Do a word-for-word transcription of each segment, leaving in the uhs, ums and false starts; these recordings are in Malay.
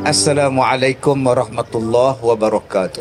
Assalamualaikum warahmatullahi wabarakatuh.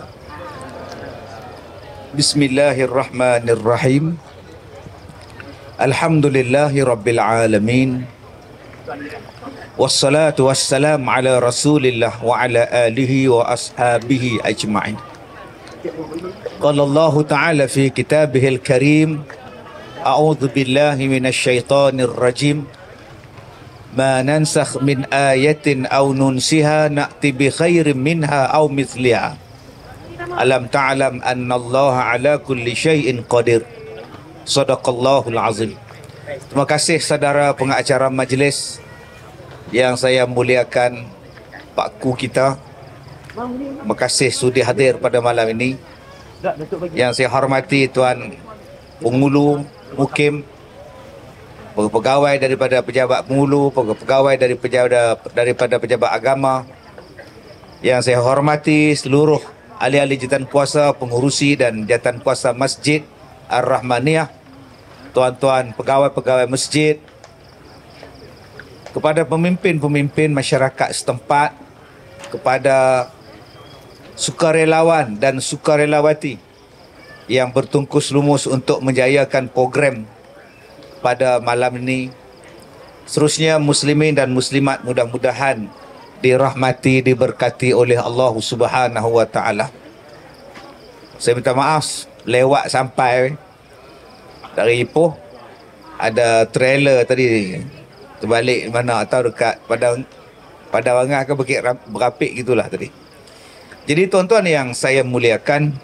Bismillahirrahmanirrahim. Alhamdulillahi rabbil alamin. Wassalatu wassalam ala rasulillah wa ala alihi wa ashabihi ajma'in. Qala Allah ta'ala fi kitabihil karim, a'udzu billahi minasy syaithanir rajim. Ma nansakh min ayatin aw nunsiha na'ti bi khairin minha aw mithliha. Alam ta'lam anna Allah ala kulli syai'in qadir. Sadaqallahul azim. Terima kasih saudara pengacara majlis yang saya muliakan, Pak Ku kita. Terima kasih sudi hadir pada malam ini. Yang saya hormati Tuan Pengulu Mukim, pegawai daripada pejabat pengulu, pegawai dari pejabat daripada pejabat agama. Yang saya hormati seluruh ahli-ahli jawatan kuasa, pengurusi dan jawatan kuasa Masjid Ar-Rahmaniyah, tuan-tuan pegawai-pegawai masjid, kepada pemimpin-pemimpin masyarakat setempat, kepada sukarelawan dan sukarelawati yang bertungkus lumus untuk menjayakan program pada malam ini. Seterusnya muslimin dan muslimat mudah-mudahan dirahmati, diberkati oleh Allah Subhanahu wa taala. Saya minta maaf lewat sampai dari Ipoh, ada trailer tadi terbalik mana atau dekat Padang Padang Wangah ke Bukit Berapik gitulah tadi. Jadi tuan-tuan yang saya muliakan,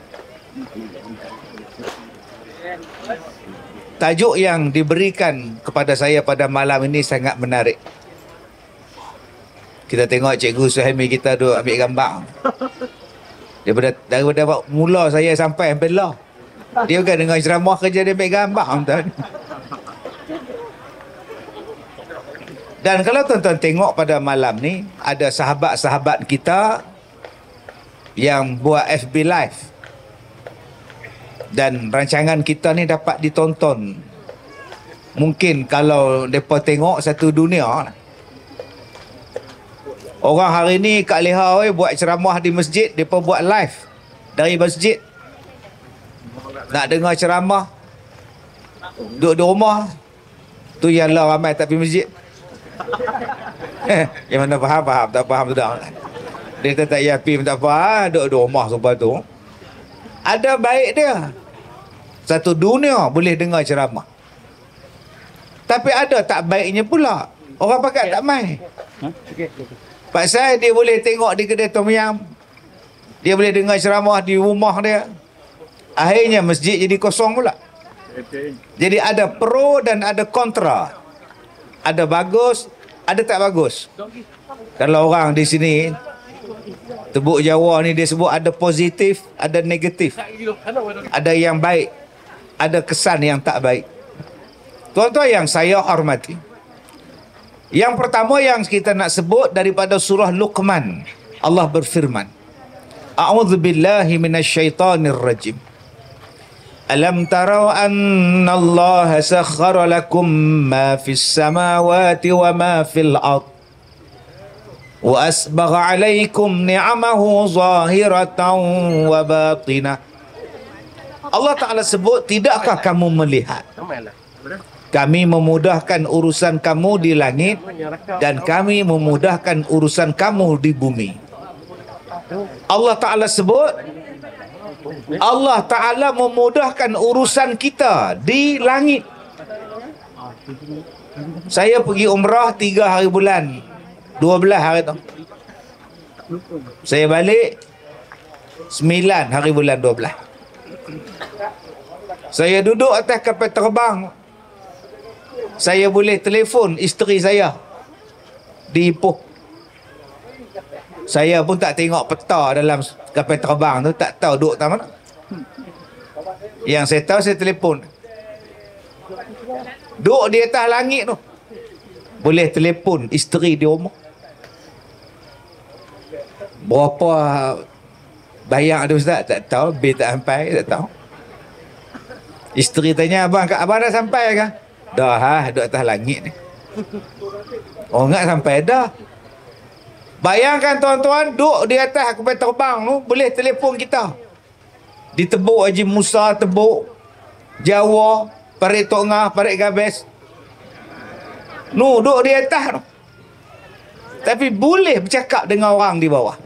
tajuk yang diberikan kepada saya pada malam ini sangat menarik. Kita tengok Cikgu Suhaimi kita duk ambil gambar. Daripada, daripada mula saya sampai sampai lah, dia bukan dengan ceramah kerja dia ambil gambar. Dan kalau tuan-tuan tengok pada malam ni, ada sahabat-sahabat kita yang buat F B Live. Dan rancangan kita ni dapat ditonton. Mungkin kalau mereka tengok satu dunia. Orang hari ni kat Leha we, buat ceramah di masjid, mereka buat live dari masjid. Nak dengar ceramah, duduk di rumah, tu yang lah ramai tak pergi masjid. Yang mana faham, faham. Tak faham, sudah. Dia tak payah pergi, tak faham, duduk di rumah sebab tu. Ada baik dia. Satu dunia boleh dengar ceramah. Tapi ada tak baiknya pula. Orang pakat tak mai. Pasal dia boleh tengok di kedai Tom Yam, dia boleh dengar ceramah di rumah dia. Akhirnya masjid jadi kosong pula. Jadi ada pro dan ada kontra. Ada bagus, ada tak bagus. Kalau orang di sini Tebuk Jawa ni dia sebut ada positif, ada negatif. Ada yang baik, ada kesan yang tak baik. Tuan-tuan yang saya hormati, yang pertama yang kita nak sebut daripada surah Luqman. Allah berfirman, A'udzu billahi minasyaitonir rajim. Alam tarau anna Allah sakhkhara lakum ma fis samawati wa ma fil ard wa asbagha alaikum ni'amahu zahiratan wa batinah. Allah Ta'ala sebut, tidakkah kamu melihat kami memudahkan urusan kamu di langit dan kami memudahkan urusan kamu di bumi. Allah Ta'ala sebut, Allah Ta'ala memudahkan urusan kita di langit. Saya pergi umrah tiga hari bulan, dua belas hari tu. Saya balik sembilan hari bulan dua belas. Saya duduk atas kapal terbang. Saya boleh telefon isteri saya di Ipoh. Saya pun tak tengok peta dalam kapal terbang tu, tak tahu duduk tak mana. Yang saya tahu, saya telefon. Duduk di atas langit tu, boleh telefon isteri di rumah. Berapa bayar tu Ustaz? Tak tahu. Bil tak sampai, tak tahu. Isteri tanya, abang, abang dah sampai kah? Dah, ha, duduk atas langit ni. Oh, enggak sampai dah. Bayangkan tuan-tuan, duduk di atas kapal terbang tu, boleh telefon kita. Di Tebuk Haji Musa, Tebuk, Jawa, Parit Tengah, Parit Gabes. Nu, duduk di atas tu. Tapi boleh bercakap dengan orang di bawah.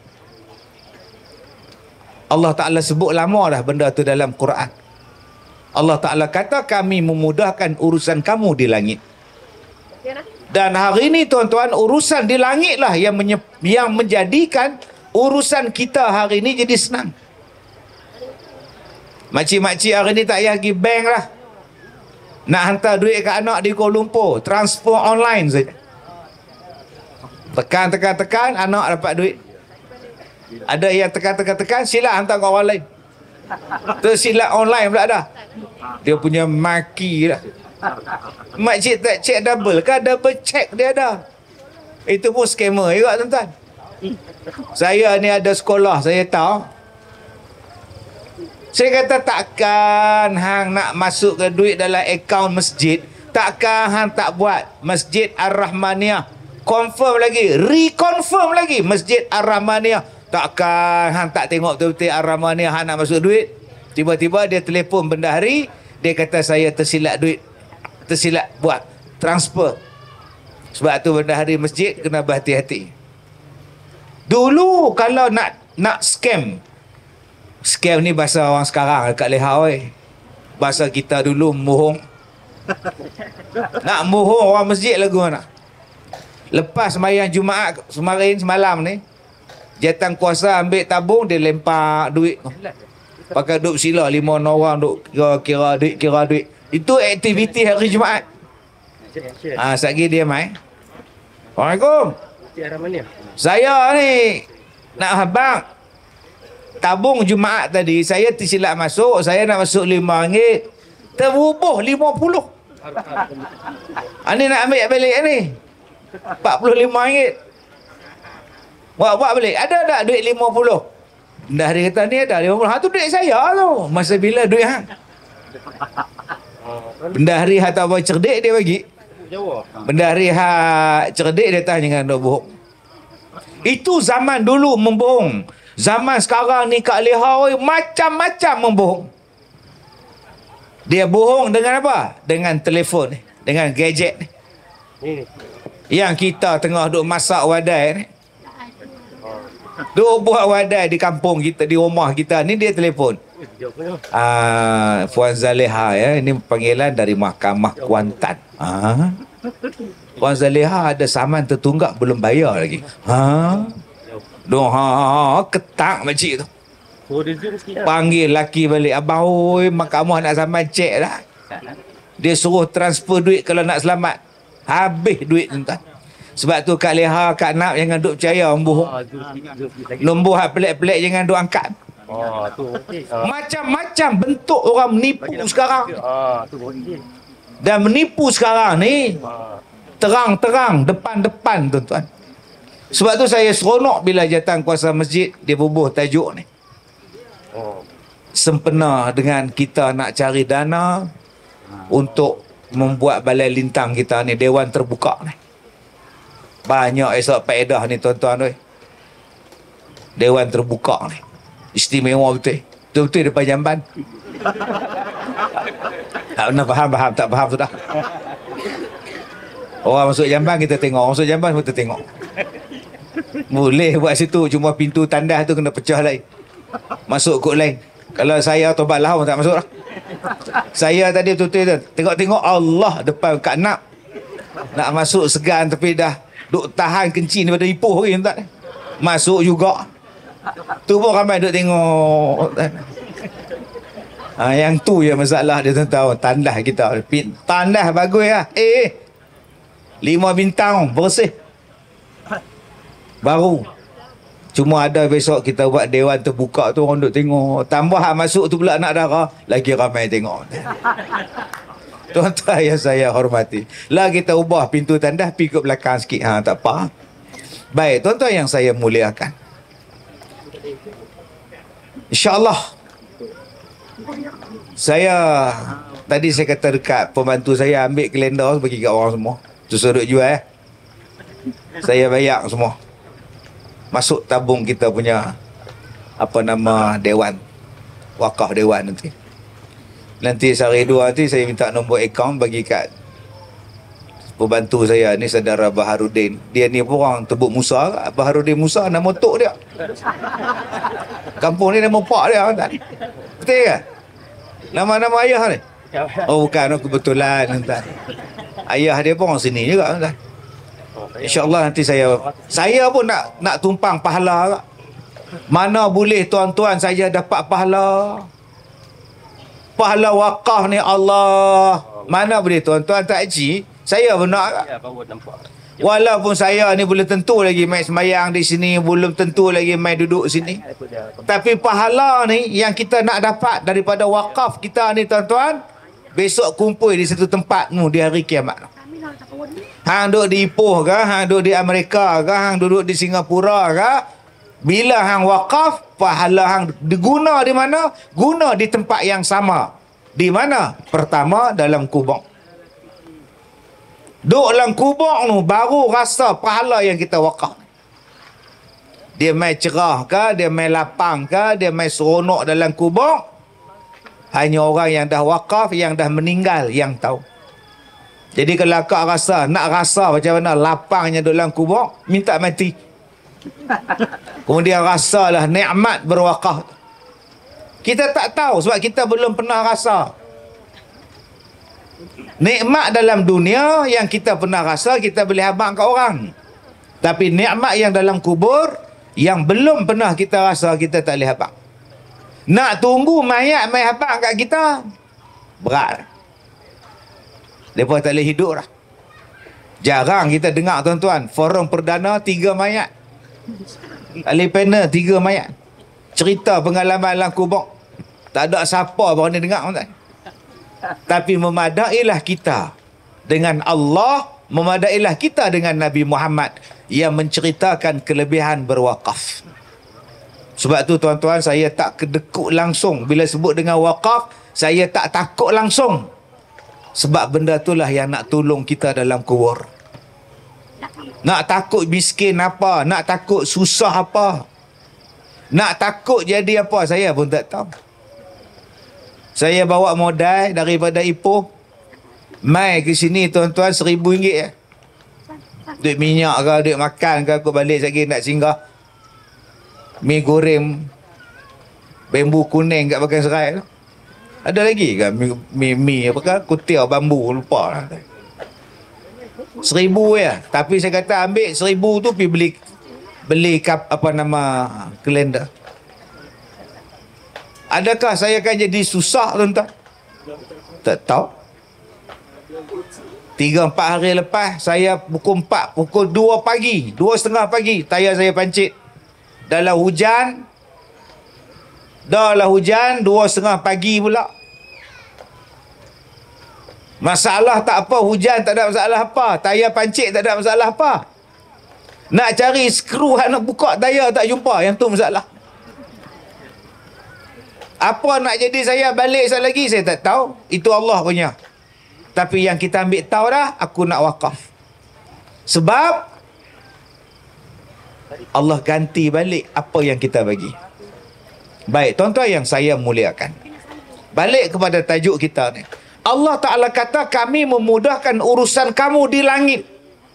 Allah Ta'ala sebut lama dah benda tu dalam Quran. Allah Ta'ala kata kami memudahkan urusan kamu di langit. Dan hari ini tuan-tuan, urusan di langit lah yang, menye- yang menjadikan urusan kita hari ini jadi senang. Makcik-makcik hari ni tak payah pergi bank lah. Nak hantar duit ke anak di Kuala Lumpur, transfer online saja. Tekan-tekan-tekan, anak dapat duit. Ada yang tekan-tekan-tekan, silap hantar ke orang lain. Tersilap online pula dah. Dia punya maki dah. Makcik tak check double kan? Double check dia dah. Itu pun scammer juga tuan-tuan. Saya ni ada sekolah, saya tahu. Saya kata takkan hang nak masuk ke duit dalam akaun masjid, takkan hang tak buat Masjid Ar-Rahmaniyah. Confirm lagi, reconfirm lagi Masjid Ar-Rahmaniyah. Takkan hang tak tengok betul-betul Ar-Rahmaniyah hang nak masuk duit. Tiba-tiba dia telefon bendahari, dia kata saya tersilap duit, tersilap buat transfer. Sebab tu bendahari masjid kena berhati-hati. Dulu kalau nak nak scam, scam ni bahasa orang sekarang dekat Leha oi. Bahasa kita dulu mohong. Nak mohong orang masjid lagu mana? Lepas sembahyang Jumaat semarin semalam ni, jatan kuasa ambil tabung, dia lempar duit. Pakai duk sila lima orang duk kira-kira duit, kira duit. Itu aktiviti hari Jumaat. Ah, ha, satgi dia mai. Assalamualaikum. Saya ni nak habang tabung Jumaat tadi, saya tersilap masuk, saya nak masuk lima ringgit. Terbubuh lima puluh. Ini nak ambil balik ni. empat puluh lima ringgit. Buat-buat balik. Ada tak duit lima puluh? Dah dia kata ni ada lima puluh. Ha tu duit saya tu. Masa bila duit hang? Bendahari hak tak cerdik dia bagi. Bendahari hak cerdik dia tanya jangan duk bohong. Itu zaman dulu membohong. Zaman sekarang ni Kak Leha oi macam-macam membohong. Dia bohong dengan apa? Dengan telefon ni, dengan gadget ni. Yang kita tengah duk masak wadai ni. Duk buat wadai di kampung kita, di rumah kita ni, dia telefon. Ah, Puan Zaleha ya, ini panggilan dari Mahkamah Kuantan. Ah. Puan Zaleha ada saman tertunggak belum bayar lagi. Ha? Doh ha, ketak makcik tu. Panggil laki balik. Abang oi, mahkamah nak saman cek dah. Dia suruh transfer duit kalau nak selamat. Habis duit tuan. Sebab tu Kak Leha, Kak Nap jangan duk percaya orang bohong. Nombor hak pelik-pelik jangan duk angkat. Oh, tu okey. Macam-macam bentuk orang menipu sekarang. Dan menipu sekarang ni terang-terang, depan-depan tuan-tuan. Sebab tu saya seronok bila jatan kuasa masjid dia bubuh tajuk ni. Sempena dengan kita nak cari dana untuk membuat balai lintang kita ni, Dewan Terbuka ni. Banyak esok faedah ni tuan-tuan oi. Dewan Terbuka ni istimewa betul. Betul-betul depan jamban. Tak pernah faham, faham, tak faham sudah. Orang masuk jamban kita tengok, orang masuk jamban kita tengok. Boleh buat situ, cuma pintu tandas tu kena pecah lain. Masuk kot lain. Kalau saya tobat lahau tak masuk lah. Saya tadi betul-betul tengok-tengok Allah depan Kak Nap. Nak masuk segan tapi dah duk tahan kencing daripada ipuh lagi tak. Masuk juga. Tu pun ramai duk tengok. Ha, yang tu ya masalah dia tahu tandas kita. Tandas bagus lah. Eh, lima bintang bersih. Baru. Cuma ada besok kita buat Dewan Terbuka tu orang duk tengok. Tambah hak masuk tu pula nak darah, lagi ramai tengok. Tuan-tuan yang saya hormati, lah kita ubah pintu tandas pergi ke belakang sikit. Ha, tak apa. Baik, tuan-tuan yang saya muliakan, InsyaAllah saya tadi saya kata dekat pembantu saya ambil kalender bagi kat orang semua. Tu suruh jual eh. Saya bayar semua. masuk tabung kita punya apa nama dewan, wakaf dewan nanti. Nanti sehari dua nanti saya minta nombor akaun bagi kat pembantu saya ni, saudara Baharudin. Dia ni pun orang Tebuk Musa. Baharudin Musa nama tok dia. Kampung ni nama pak dia kan. Betul ke? Nama-nama ayah ni. Oh bukan, kebetulan tuan. Ayah dia pun orang sini juga tuan. InsyaAllah nanti saya saya pun nak nak tumpang pahala. Mana boleh tuan-tuan saya dapat pahala. Pahala wakaf ni Allah. Mana boleh tuan-tuan tak haji. Saya benar. Walaupun saya ni belum tentu lagi main semayang di sini, belum tentu lagi main duduk sini. Tapi pahala ni yang kita nak dapat daripada wakaf kita ni tuan-tuan, besok kumpul di satu tempat mu di hari kiamat. Hang duduk di Ipoh ke, hang duduk di Amerika ke, hang duduk di Singapura ke, bila hang wakaf, pahala hang diguna di mana? Guna di tempat yang sama. Di mana? Pertama dalam kubur. Duduk dalam kubur tu baru rasa pahala yang kita wakaf. Dia main cerah ke, dia main lapang ke, dia main seronok dalam kubur. Hanya orang yang dah wakaf, yang dah meninggal yang tahu. Jadi kalau akak rasa, nak rasa macam mana lapangnya dalam kubur, minta mati. Kemudian rasalah nikmat berwakaf. Kita tak tahu sebab kita belum pernah rasa. Nikmat dalam dunia yang kita pernah rasa, kita boleh habaq kat orang. Tapi nikmat yang dalam kubur, yang belum pernah kita rasa, kita tak boleh habaq. Nak tunggu mayat mai habaq kat kita, berat. Mereka tak boleh hidup dah. Jarang kita dengar tuan-tuan, forum perdana tiga mayat. Ahli panel tiga mayat. Cerita pengalaman dalam kubur. Tak ada siapa berani dengar tuan-tuan. Tapi memadailah kita dengan Allah, memadailah kita dengan Nabi Muhammad yang menceritakan kelebihan berwakaf. Sebab tu tuan-tuan, saya tak kedekut langsung bila sebut dengan wakaf, saya tak takut langsung. Sebab benda itulah yang nak tolong kita dalam kubur. Nak takut miskin apa, nak takut susah apa, nak takut jadi apa, saya pun tak tahu. Saya bawa modal daripada Ipoh mai ke sini tuan-tuan, seribu ringgit ya. Duit minyak ke, duit makan ke, aku balik lagi nak singgah. Mi goreng bambu kuning kat belakang serai tu. Ada lagi ke mi, mi, mi apa ke, kutil bambu, lupa lah. Seribu ya. Tapi saya kata ambil seribu tu pergi beli beli kap apa nama kalender. Adakah saya akan jadi susah tuan-tuan? Tak tahu. Tiga empat hari lepas, saya pukul empat, pukul dua pagi, dua setengah pagi, tayar saya pancit. Dalam hujan, dah lah hujan, dua setengah pagi pula. Masalah tak apa, hujan tak ada masalah apa, tayar pancit tak ada masalah apa. Nak cari skru nak buka tayar tak jumpa, yang tu masalah. Apa nak jadi saya balik sekali lagi, saya tak tahu. Itu Allah punya. Tapi yang kita ambil tahu dah, aku nak wakaf. Sebab Allah ganti balik apa yang kita bagi. Baik, tuan-tuan yang saya muliakan, balik kepada tajuk kita ni. Allah Ta'ala kata, kami memudahkan urusan kamu di langit.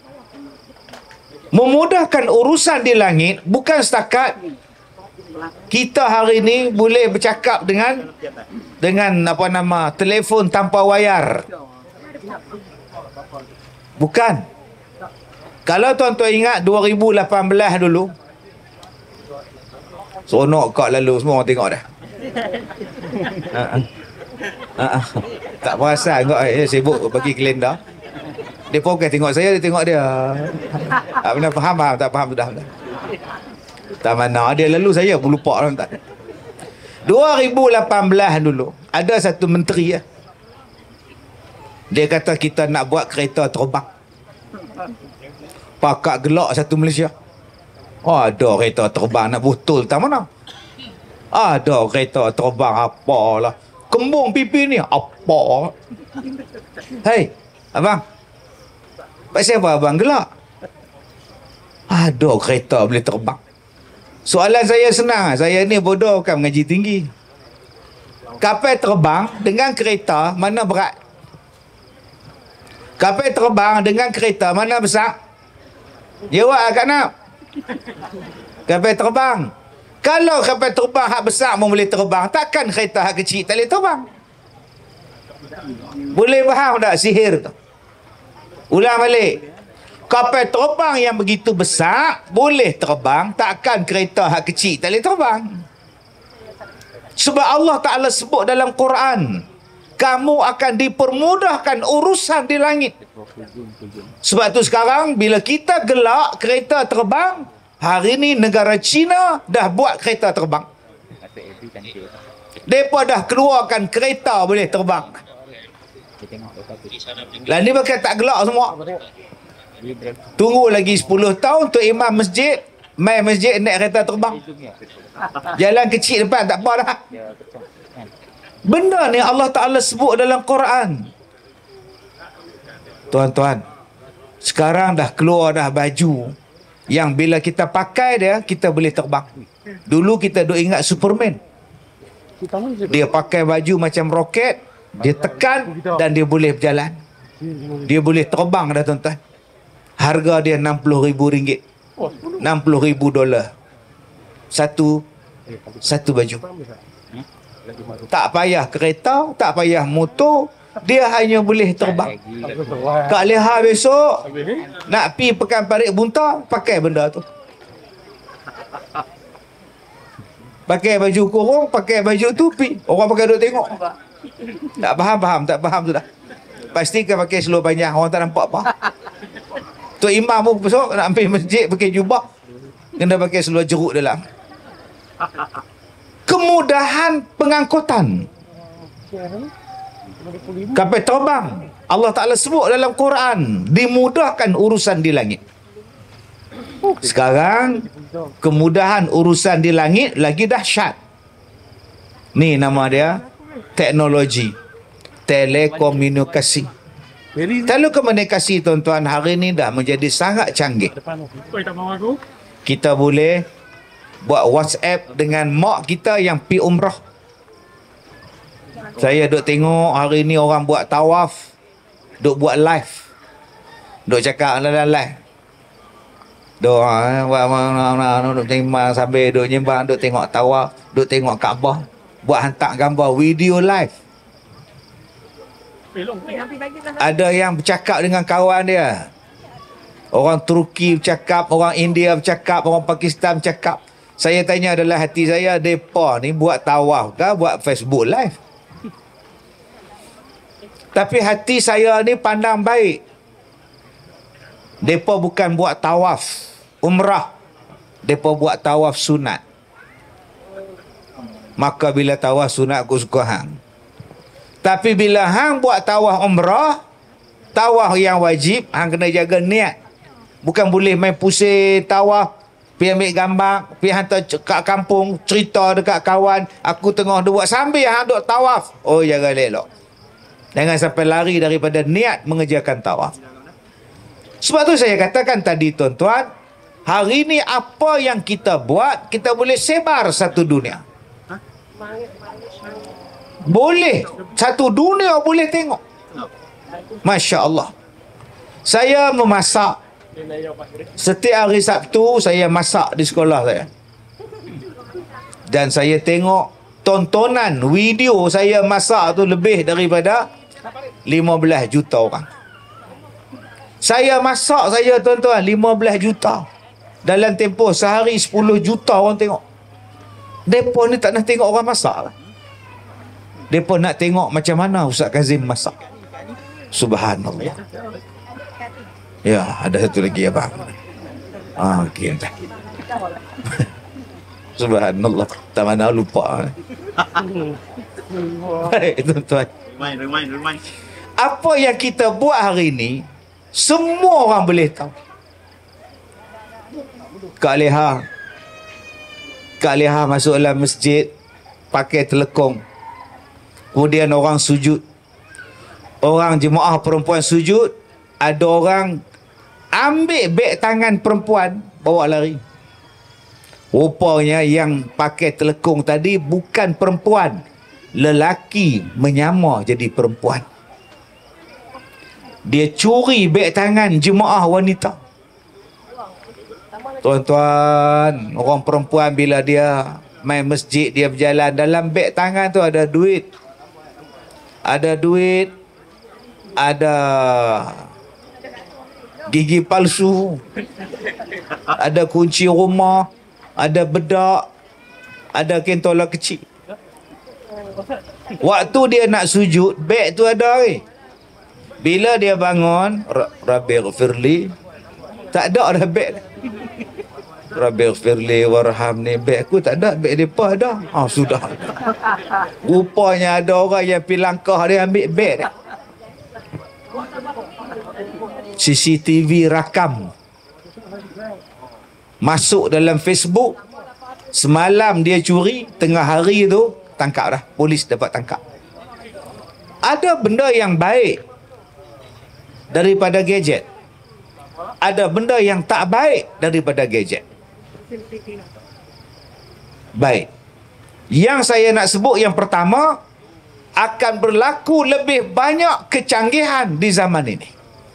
Memudahkan urusan di langit bukan setakat kita hari ni boleh bercakap dengan dengan apa nama telefon tanpa wayar. Bukan. Kalau tuan-tuan ingat dua ribu lapan belas dulu, seronok kak lalu semua orang tengok dah. Uh-uh. Uh-uh. Tak perasan kok eh, sibuk bagi kalender. Dia fokus tengok saya, dia tengok dia. Tak pernah faham, faham tak faham sudah. Tak mana dia lalu saya pun lupa orang tak. dua ribu lapan belas dulu ada satu menteri ya. Dia kata kita nak buat kereta terbang. Pakak gelak satu Malaysia. Oh, ada kereta terbang nak betul tak mana? Ada kereta terbang apalah. Kembung pipi ni apa? Hei, abang. Pasal apa abang gelak? Ada kereta boleh terbang. Soalan saya senang. Saya ni bodoh kan mengaji tinggi. Kapal terbang dengan kereta mana berat? Kapal terbang dengan kereta mana besar? Jawab Kak Nak. Kapal terbang. Kalau kapal terbang hak besar pun boleh terbang, takkan kereta hak kecil tak boleh terbang? Boleh faham tak sihir tu? Ulang balik. Kapal terbang yang begitu besar boleh terbang, takkan kereta hak kecil tak boleh terbang? Sebab Allah Ta'ala sebut dalam Quran, kamu akan dipermudahkan urusan di langit. Sebab tu sekarang bila kita gelak kereta terbang, hari ni negara China dah buat kereta terbang. Mereka dah keluarkan kereta boleh terbang. Lah ni bukan tak gelak semua. Tunggu lagi sepuluh tahun tu imam masjid main masjid naik kereta terbang. Jalan kecil depan tak apa dah. Benda ni Allah Ta'ala sebut dalam Quran. Tuan-tuan, sekarang dah keluar dah baju yang bila kita pakai dia, kita boleh terbang. Dulu kita duk ingat Superman. Dia pakai baju macam roket, dia tekan dan dia boleh berjalan. Dia boleh terbang dah tuan-tuan. Harga dia enam puluh ribu ringgit. enam puluh ribu dolar. Satu satu baju. Tak payah kereta, tak payah motor, dia hanya boleh terbang. Kak Leha besok nak pi Pekan Parit Bunta, pakai benda tu. Pakai baju kurung, pakai baju tu pi. Orang pakai duk tengok. Tak faham-faham, tak faham sudah. Pastikan pakai seluar panjang, orang tak nampak apa. Tu imam pun besok nak ambil masjid pakai jubah, kena pakai seluar jeruk dalam. Kemudahan pengangkutan. Kapal terbang, Allah Ta'ala sebut dalam Quran, dimudahkan urusan di langit. Sekarang kemudahan urusan di langit lagi dahsyat. Ni nama dia teknologi telekomunikasi. Telekomunikasi tuan-tuan hari ni dah menjadi sangat canggih. Kita boleh buat WhatsApp dengan mak kita yang pi umrah. Saya duk tengok hari ni orang buat tawaf, duk buat live, duk cakap dalam live. Duk buat duk sembang sambil duk nyembang, duk tengok tawaf, duk tengok Kaabah, buat hantar gambar video live. Ada yang bercakap dengan kawan dia. Orang Turki bercakap, orang India bercakap, orang Pakistan bercakap. Saya tanya adalah hati saya, depa ni buat tawaf ke buat Facebook live? Tapi hati saya ni pandang baik. Depa bukan buat tawaf umrah, depa buat tawaf sunat. Maka bila tawaf sunat aku suka hang. Tapi bila hang buat tawaf umrah, tawaf yang wajib, hang kena jaga niat. Bukan boleh main pusing tawaf, pergi ambil gambar, pergi hantar kat kampung, cerita dekat kawan, aku tengah buat sambil hang duk tawaf. Oh, jaga elok. Jangan sampai lari daripada niat mengerjakan tawaf. Sebab tu saya katakan tadi tuan-tuan, hari ni apa yang kita buat, kita boleh sebar satu dunia. Boleh. Satu dunia boleh tengok. Masya Allah. Saya memasak. Setiap hari Sabtu saya masak di sekolah saya. Dan saya tengok tontonan video saya masak tu lebih daripada lima belas juta orang. Saya masak saya tuan-tuan lima belas juta. Dalam tempoh sehari sepuluh juta orang tengok. Mereka ni tak nak tengok orang masak lah. Mereka nak tengok macam mana Ustaz Kazim masak. Subhanallah. Ya, ada satu lagi abang. Ah, okey. Subhanallah. Tak mana lupa. Baik, tuan-tuan. Apa yang kita buat hari ini, semua orang boleh tahu. Kak Leha. Kak Leha masuk dalam masjid, pakai telekong. Kemudian orang sujud. Orang jemaah perempuan sujud. Ada orang ambil beg tangan perempuan, bawa lari. Rupanya yang pakai telekung tadi bukan perempuan. Lelaki menyamar jadi perempuan. Dia curi beg tangan jemaah wanita. Tuan-tuan, orang perempuan bila dia main masjid, dia berjalan, dalam beg tangan tu ada duit. Ada duit, ada gigi palsu, ada kunci rumah, ada bedak, ada kentola kecil. Waktu dia nak sujud, beg tu ada eh. Bila dia bangun, Rabbighfirli, tak ada dah beg. Rabbighfirli warhamni, beg aku tak ada, beg depa ada. Ah, sudah. Rupanya ada orang yang pergi langkah dia ambil beg dia. C C T V rakam. Masuk dalam Facebook. Semalam dia curi, tengah hari tu tangkap dah. Polis dapat tangkap. Ada benda yang baik daripada gadget. Ada benda yang tak baik daripada gadget. Baik. Yang saya nak sebut yang pertama, akan berlaku lebih banyak kecanggihan di zaman ini.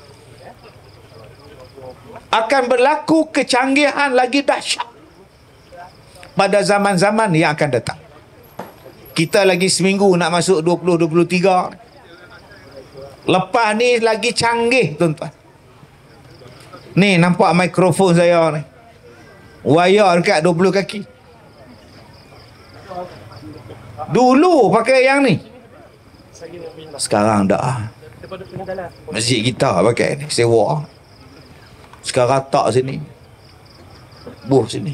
Akan berlaku kecanggihan lagi dahsyat pada zaman-zaman yang akan datang. Kita lagi seminggu nak masuk dua puluh dua puluh tiga. Lepas ni lagi canggih, tuan-tuan. Ni nampak mikrofon saya ni. Wayar dekat dua puluh kaki. Dulu pakai yang ni. Sekarang dah. Masjid kita pakai ni, sewa. Sekarang tak sini. Buh sini.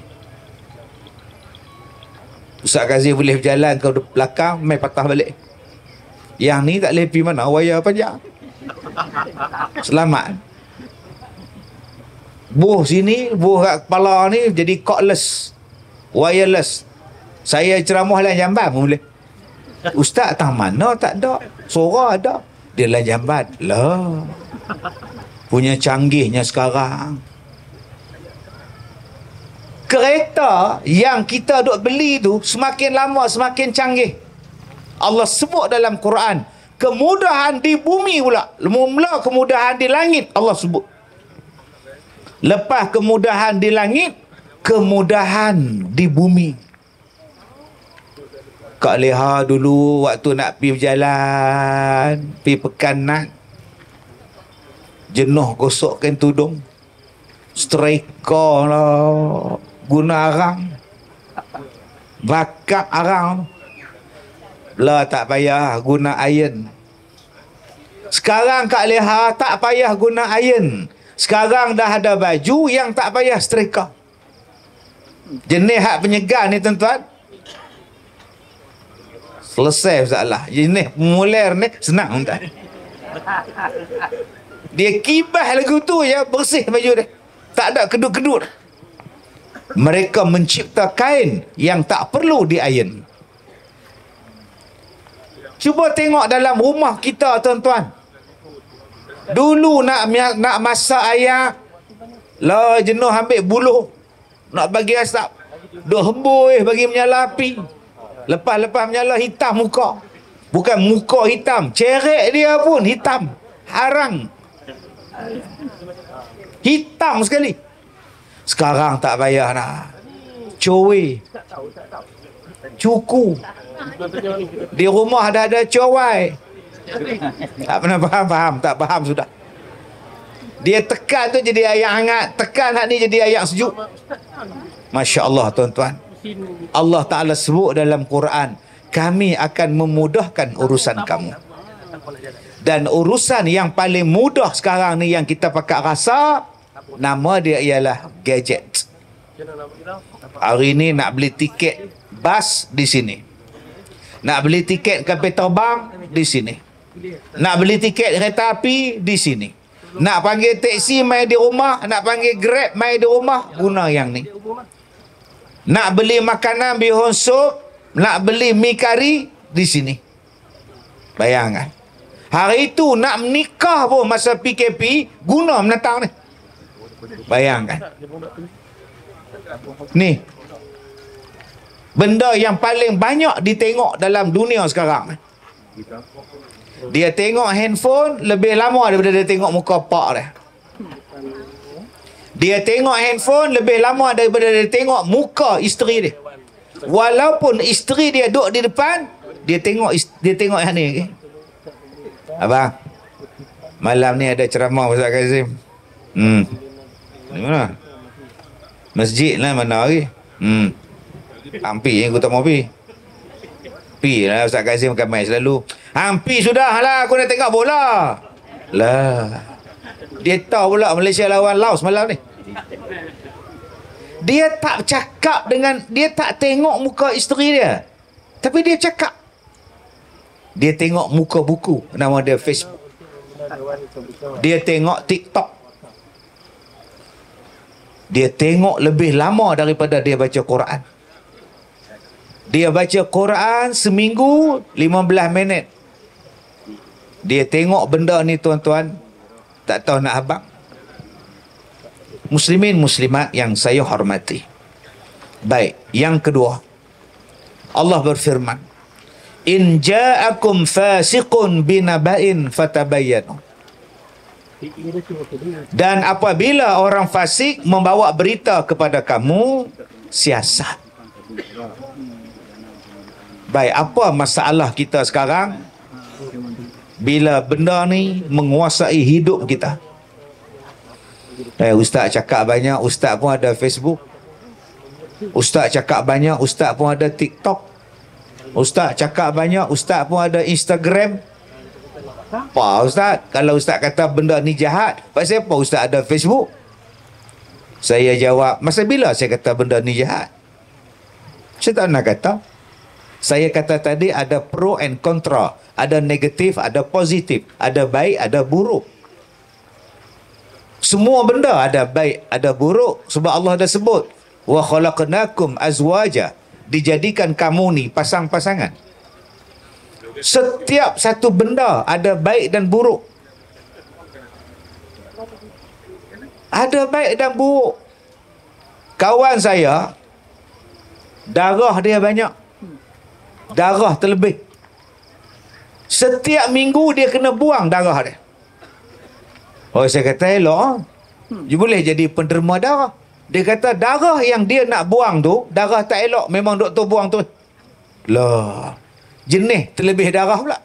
Ustaz Kazim boleh berjalan ke belakang, main patah balik. Yang ni tak boleh pergi mana, wayar panjang. Selamat. Buh sini, buh kat kepala ni jadi cordless, wireless. Saya ceramah lah jamban pun boleh. Ustaz tang mana tak ada, suara ada. Dia lah jamban. Lah. Punya canggihnya sekarang. Kereta yang kita duk beli tu semakin lama semakin canggih. Allah sebut dalam Quran, kemudahan di bumi pula. Mula kemudahan di langit Allah sebut. Lepas kemudahan di langit, kemudahan di bumi. Kak Leha dulu waktu nak pergi berjalan, pergi Pekanan, jenuh gosokkan tudung, striker lah, guna arang, bakar arang lah, tak payah guna iron. Sekarang Kak Leha tak payah guna iron. Sekarang dah ada baju yang tak payah striker. Jenis hak penyegar ni, tuan-tuan, selesai masalah. Jenis pemulir ni senang, tuan. Dia kibas lagu tu ya, bersih baju dia, tak ada kedut-kedut. Mereka mencipta kain yang tak perlu di-iron. Cuba tengok dalam rumah kita, tuan-tuan. Dulu nak nak masak ayam, lah jenuh ambil buluh, nak bagi asap, duk hembus bagi menyala api. Lepas-lepas menyala hitam muka. Bukan muka hitam, cerek dia pun hitam, harang, hitam sekali. Sekarang tak payah nak cowe, cuku. Di rumah dah ada cowai. Tak pernah faham-faham, tak faham sudah. Dia tekan tu jadi air hangat, tekan hak ni jadi air sejuk. Masya Allah, tuan-tuan. Allah Ta'ala sebut dalam Quran, kami akan memudahkan urusan kamu. Dan urusan yang paling mudah sekarang ni yang kita pakai rasa, nama dia ialah gadget. Hari ni nak beli tiket bas di sini, nak beli tiket kapal terbang di sini, nak beli tiket kereta api di sini, nak panggil teksi mai di rumah, nak panggil Grab mai di rumah, guna yang ni. Nak beli makanan bihun sup, nak beli mi kari di sini. Bayangkan. Hari itu nak menikah pun masa P K P, guna menatang ni. Bayangkan. Ni, Benda yang paling banyak ditengok dalam dunia sekarang. Dia tengok handphone lebih lama daripada dia tengok muka pak dia. Dia tengok handphone lebih lama daripada dia tengok muka isteri dia. Walaupun isteri dia duduk di depan, dia tengok dia tengok yang ni. Okay? Abang, malam ni ada ceramah Ustaz Kazim. Hmm. Di mana? Masjid lah, mana lagi? Hmm. Hampir yang aku tak mau pergi. Pergi lah Ustaz Kazim makan mai selalu. Hampir sudah lah aku nak tengok bola. Lah. Dia tahu pula Malaysia lawan Laos malam ni. Dia tak cakap dengan, dia tak tengok muka isteri dia. Tapi dia cakap. Dia tengok muka buku, nama dia Facebook. Dia tengok TikTok. Dia tengok lebih lama daripada dia baca Quran. Dia baca Quran seminggu lima belas minit. Dia tengok benda ni tuan-tuan, tak tahu nak abang. Muslimin muslimat yang saya hormati. Baik, yang kedua, Allah berfirman, in ja'akum fasiqun binaba'in fatabayyanu. Dan apabila orang fasik membawa berita kepada kamu, siasat. Baik, apa masalah kita sekarang bila benda ni menguasai hidup kita? Eh, ustaz cakap banyak, ustaz pun ada Facebook. Ustaz cakap banyak, ustaz pun ada TikTok. Ustaz cakap banyak, ustaz pun ada Instagram. Apa ustaz? Kalau ustaz kata benda ni jahat, pasal apa ustaz ada Facebook? Saya jawab, masa bila saya kata benda ni jahat? Saya tak nak kata. Saya kata tadi ada pro and contra, ada negatif, ada positif, ada baik, ada buruk. Semua benda ada baik, ada buruk, sebab Allah dah sebut, wa khalaqnakum azwaja, dijadikan kamu ni pasang-pasangan. Setiap satu benda ada baik dan buruk. Ada baik dan buruk. Kawan saya, darah dia banyak. Darah terlebih. Setiap minggu dia kena buang darah dia. Oh, saya kata elok. Dia boleh jadi penderma darah. Dia kata darah yang dia nak buang tu, darah tak elok, memang doktor buang tu. Lah, jenis terlebih darah pula.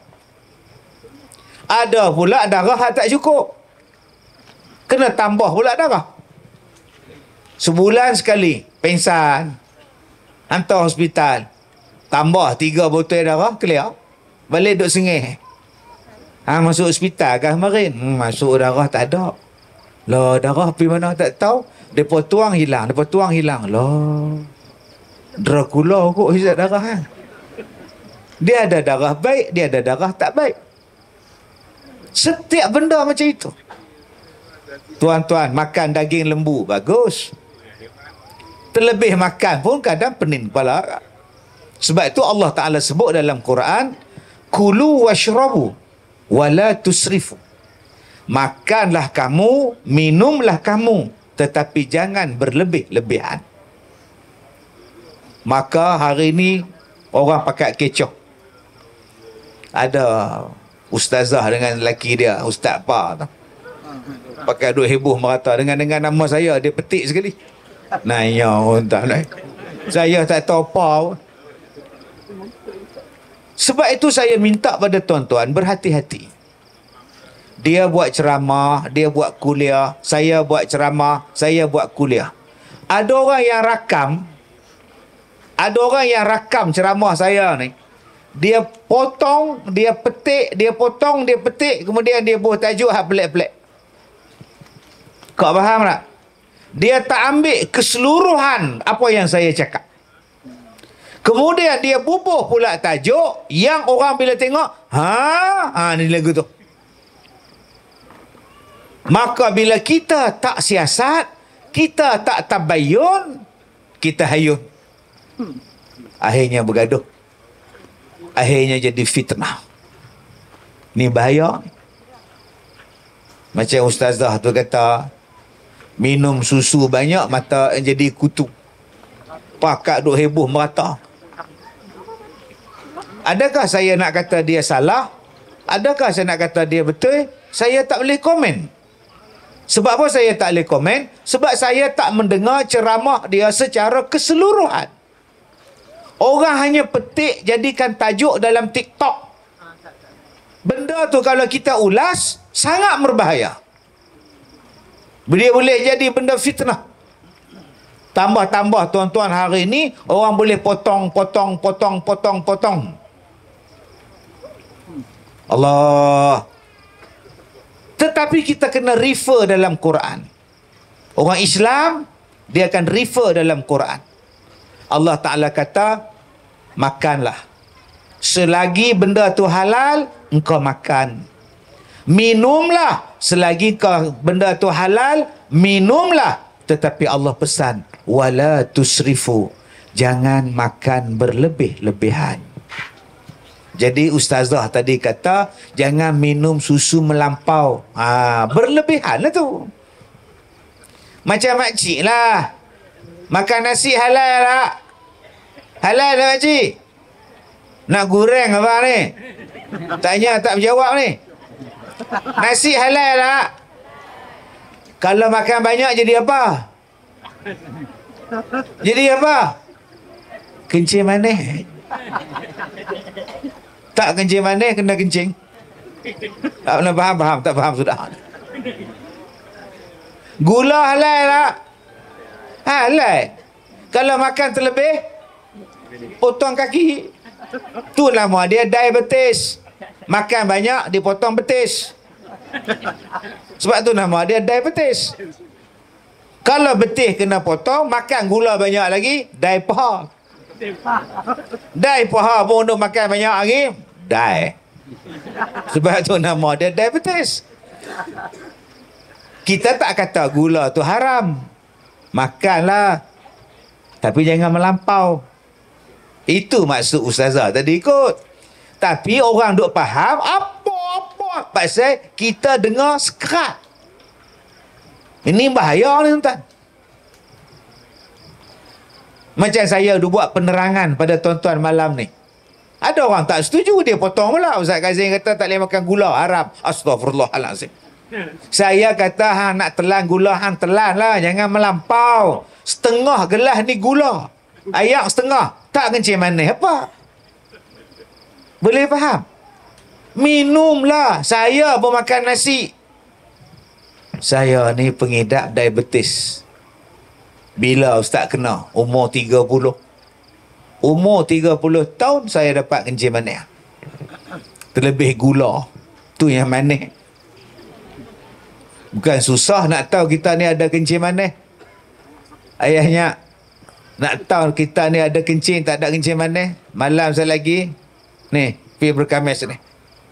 Ada pula darah tak cukup, kena tambah pula darah. Sebulan sekali pengsan, hantar hospital, tambah tiga botol darah, clear. Balik duk sengih. Ha, masuk hospital kan kemarin? Hmm, masuk darah tak ada. Lah, darah pergi mana tak tahu. Depa tuang hilang, depa tuang hilang. Lah, Dracula kok hisap darah kan? Dia ada darah baik, dia ada darah tak baik. Setiap benda macam itu. Tuan-tuan, makan daging lembu bagus. Terlebih makan pun kadang pening kepala. Sebab itu Allah Ta'ala sebut dalam Quran, kulu washrabu wala tusrifu. Makanlah kamu, minumlah kamu, tetapi jangan berlebih-lebihan. Maka hari ini orang pakai kecoh. Ada ustazah dengan lelaki dia, ustaz apa tu, pakai duk heboh merata dengan dengan nama saya, dia petik sekali. Naya tak nak. Saya tak tahu apa. Sebab itu saya minta pada tuan-tuan berhati-hati. Dia buat ceramah, dia buat kuliah, saya buat ceramah, saya buat kuliah. Ada orang yang rakam, ada orang yang rakam ceramah saya ni. Dia potong, dia petik, dia potong, dia petik, kemudian dia buat tajuk hak pelik-pelik. Kau faham tak? Dia tak ambil keseluruhan apa yang saya cakap. Kemudian dia bubuh pula tajuk yang orang bila tengok, ha, ha ni lagu tu. Maka bila kita tak siasat, kita tak tabayun, kita hayun. Akhirnya bergaduh. Akhirnya jadi fitnah. Ni bahaya. Macam ustazah tu kata, minum susu banyak mata jadi kutu. Pakat duk heboh merata. Adakah saya nak kata dia salah? Adakah saya nak kata dia betul? Saya tak boleh komen. Sebab apa saya tak boleh komen? Sebab saya tak mendengar ceramah dia secara keseluruhan. Orang hanya petik jadikan tajuk dalam TikTok. Benda tu kalau kita ulas, sangat berbahaya. Dia boleh jadi benda fitnah. Tambah-tambah tuan-tuan hari ni, orang boleh potong, potong, potong, potong, potong. Allah. Tetapi kita kena refer dalam Quran. Orang Islam, dia akan refer dalam Quran. Allah Ta'ala kata, makanlah. Selagi benda tu halal, engkau makan. Minumlah. Selagi kau benda tu halal, minumlah. Tetapi Allah pesan, wala tusrifu. Jangan makan berlebih-lebihan. Jadi ustazah tadi kata, jangan minum susu melampau. Ha, berlebihan lah tu. Macam makcik lah. Makan nasi halal tak? Halal tak makcik? Nak goreng apa ni? Tanya tak berjawab ni. Nasi halal tak? Kalau makan banyak jadi apa? Jadi apa? Kencing manis. Tak kencing manis, kena kencing. Tak pernah faham, faham. Tak faham sudah. Gula halal tak? Halal. Kalau makan terlebih, potong kaki. Tu nama dia diabetes. Makan banyak, dipotong betis. Sebab tu nama dia diabetes. Kalau betis kena potong, makan gula banyak lagi, die paha. Die paha pun untuk makan banyak lagi, die. Sebab tu nama dia diabetes. Kita tak kata gula tu haram. Makanlah. Tapi jangan melampau. Itu maksud ustazah tadi ikut. Tapi orang duk faham apa-apa pasal kita dengar sekerat. Ini bahaya ni tuan. Macam saya duk buat penerangan pada tuan-tuan malam ni. Ada orang tak setuju, dia potong pula. Ustaz Kazim kata tak boleh makan gula, haram. Astaghfirullahalazim. Saya kata hang nak telan gula, hang telan lah, jangan melampau. Setengah gelas ni gula, ayak setengah, tak kencing manis apa? Boleh faham? Minumlah. Saya pun makan nasi. Saya ni pengidap diabetes. Bila ustaz kena? Umur tiga puluh. Umur tiga puluh tahun saya dapat kencing manis. Terlebih gula. Tu yang manis. Bukan susah nak tahu kita ni ada kencing manis. Ayahnya nak tahu kita ni ada kencing tak ada kencing manis. Malam saya lagi ni pergi berkamis ni.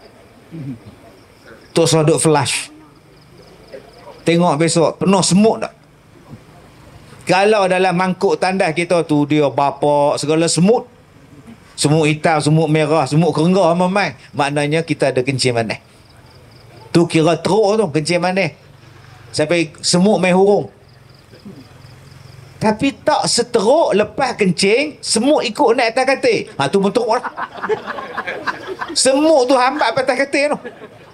Tok sodok flash. Tengok besok penuh semut tak? Kalau dalam mangkuk tandas kita tu dia bapak segala semut. Semut hitam, semut merah, semut kerengga memang. Maknanya kita ada kencing manis. Tu kira teruk tu kencing manis. Sampai semut main hurung. Tapi tak seteruk lepas kencing, semut ikut naik atas katil. Ha tu pun teruk lah. Semut tu hambat atas katil tu.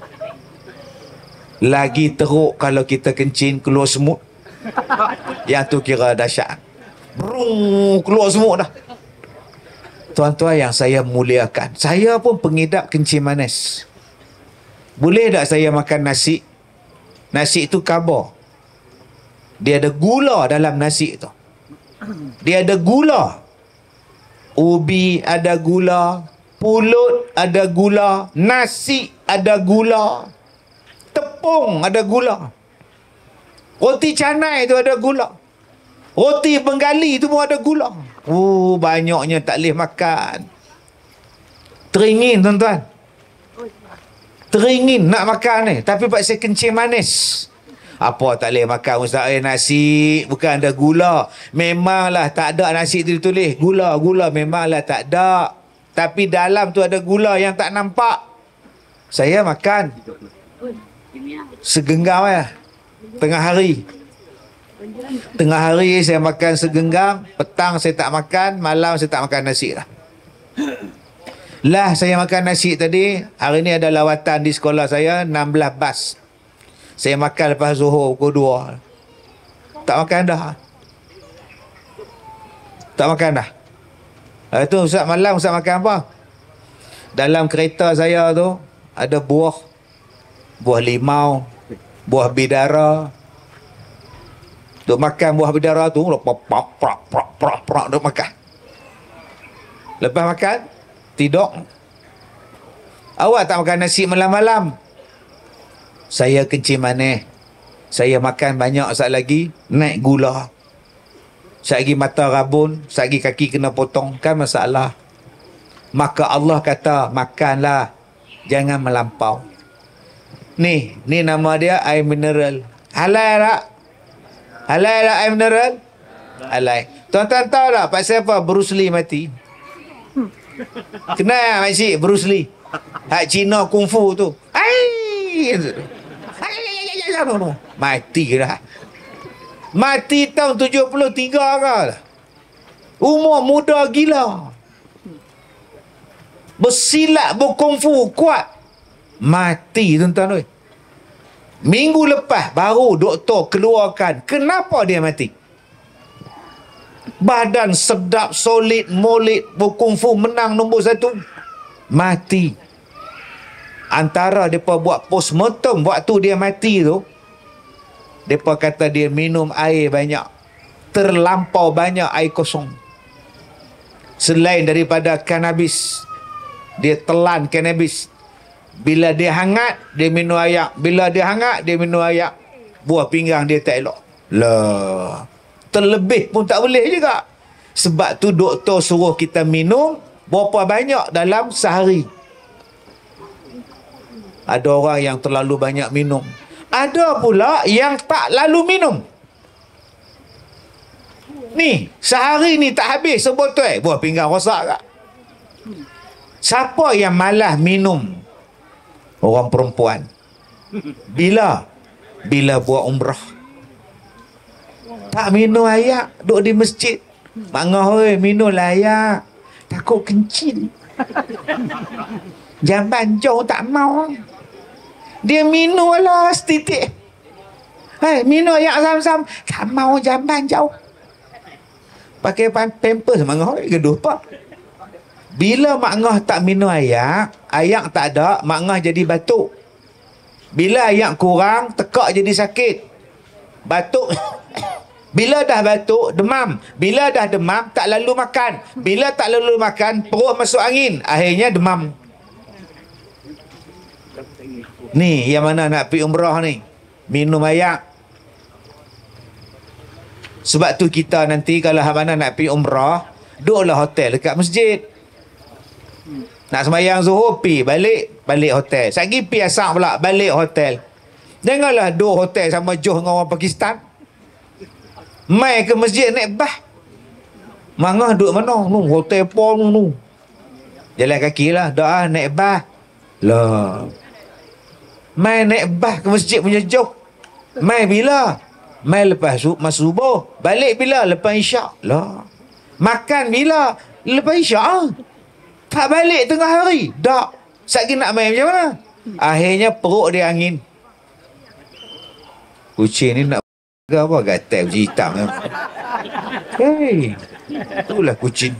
Lagi teruk kalau kita kencing keluar semut. Yang tu kira dahsyat. Brung, keluar semut dah. Tuan-tuan yang saya muliakan, saya pun pengidap kencing manis. Boleh tak saya makan nasi? Nasi itu karbo. Dia ada gula dalam nasi tu. Dia ada gula. Ubi ada gula, pulut ada gula, nasi ada gula, tepung ada gula, roti canai tu ada gula, roti penggali tu pun ada gula. Oh, banyaknya tak boleh makan. Teringin tuan-tuan. Teringin nak makan ni, tapi paksa kencing manis. Apa tak boleh makan ustaz? Eh, nasi bukan ada gula. Memanglah tak ada nasi tu ditulis gula, gula memanglah tak ada. Tapi dalam tu ada gula yang tak nampak. Saya makan segenggam ya. Tengah hari. Tengah hari saya makan segenggam, petang saya tak makan, malam saya tak makan nasi lah. Lah saya makan nasi tadi, hari ni ada lawatan di sekolah saya, enam belas bas. Saya makan lepas Zuhur pukul dua. Tak makan dah. Tak makan dah. Lepas tu Ustaz malam Ustaz makan apa? Dalam kereta saya tu ada buah. Buah limau, buah bidara. Duk makan buah bidara tu, prak prak prak prak prak prak duk makan. Lepas makan, tidur. Awak tak makan nasi malam-malam? Saya kencing manis. Saya makan banyak sat lagi, naik gula. Sat lagi mata rabun, sat lagi kaki kena potong, kan masalah. Maka Allah kata, makanlah, jangan melampau. Ni, ni nama dia air mineral. Halal tak? Halal tak air mineral? Halal. Tuan-tuan tahu tak pasal apa Bruce Lee mati? Kenal tak makcik Bruce Lee? Hak Cina kungfu tu. Ai! Mati dah. Mati tahun tujuh puluh tiga ke? Umur muda gila. Bersilat berkungfu kuat. Mati tuan-tuan oi. Minggu lepas baru doktor keluarkan kenapa dia mati. Badan sedap, solid, molid, berkungfu, menang nombor satu. Mati. Antara mereka buat postmortem waktu dia mati tu, mereka kata dia minum air banyak. Terlampau banyak air kosong. Selain daripada cannabis, dia telan cannabis. Bila dia hangat, dia minum ayak. Bila dia hangat, dia minum ayak. Buah pinggang dia tak elok. Lah. Terlebih pun tak boleh juga. Sebab tu doktor suruh kita minum berapa banyak dalam sehari. Ada orang yang terlalu banyak minum. Ada pula yang tak lalu minum. Ni, sehari ni tak habis sebotol. Buah pinggang rosak tak? Siapa yang malas minum? Orang perempuan. Bila? Bila buat umrah. Tak minum ayak, duduk di masjid. Mak Ngah, oi, minumlah ayak. Takut kencing. Jamban jauh tak mau. Dia minum lah setitik. Hai, minum ayak sam-sam. Tak mau jamban jauh. Pakai pampers Mak Ngah, oi, gaduh apa? Bila Mak Ngah tak minum ayak, ayak tak ada, Mak Ngah jadi batuk. Bila ayak kurang, tekak jadi sakit. Batuk. Bila dah batuk, demam. Bila dah demam, tak lalu makan. Bila tak lalu makan, perut masuk angin. Akhirnya demam. Ni, yang mana nak pergi umrah ni? Minum ayak. Sebab tu kita nanti kalau mana nak pergi umrah, duduklah hotel dekat masjid. Nak sembahyang Zuhur, pi balik, balik hotel. Sagi pi asar pula, balik hotel. Janganlah duduk hotel sama Joh dengan orang Pakistan. Mai ke masjid naik bah. Mangah duduk mana? Nu, hotel pol nu. Jalan kaki lah, doa naik bah. Lah. Mai naik bah ke masjid punya Joh. Mai bila? Mai lepas masuk subuh. Balik bila? Lepas isyak. Lah. Makan bila? Lepas isyak. Tak balik tengah hari. Tak. Satgi nak main macam mana? Akhirnya perut dia angin. Kucing ni nak ke apa? Gatal kucing hitam. Hei. Itulah kucing.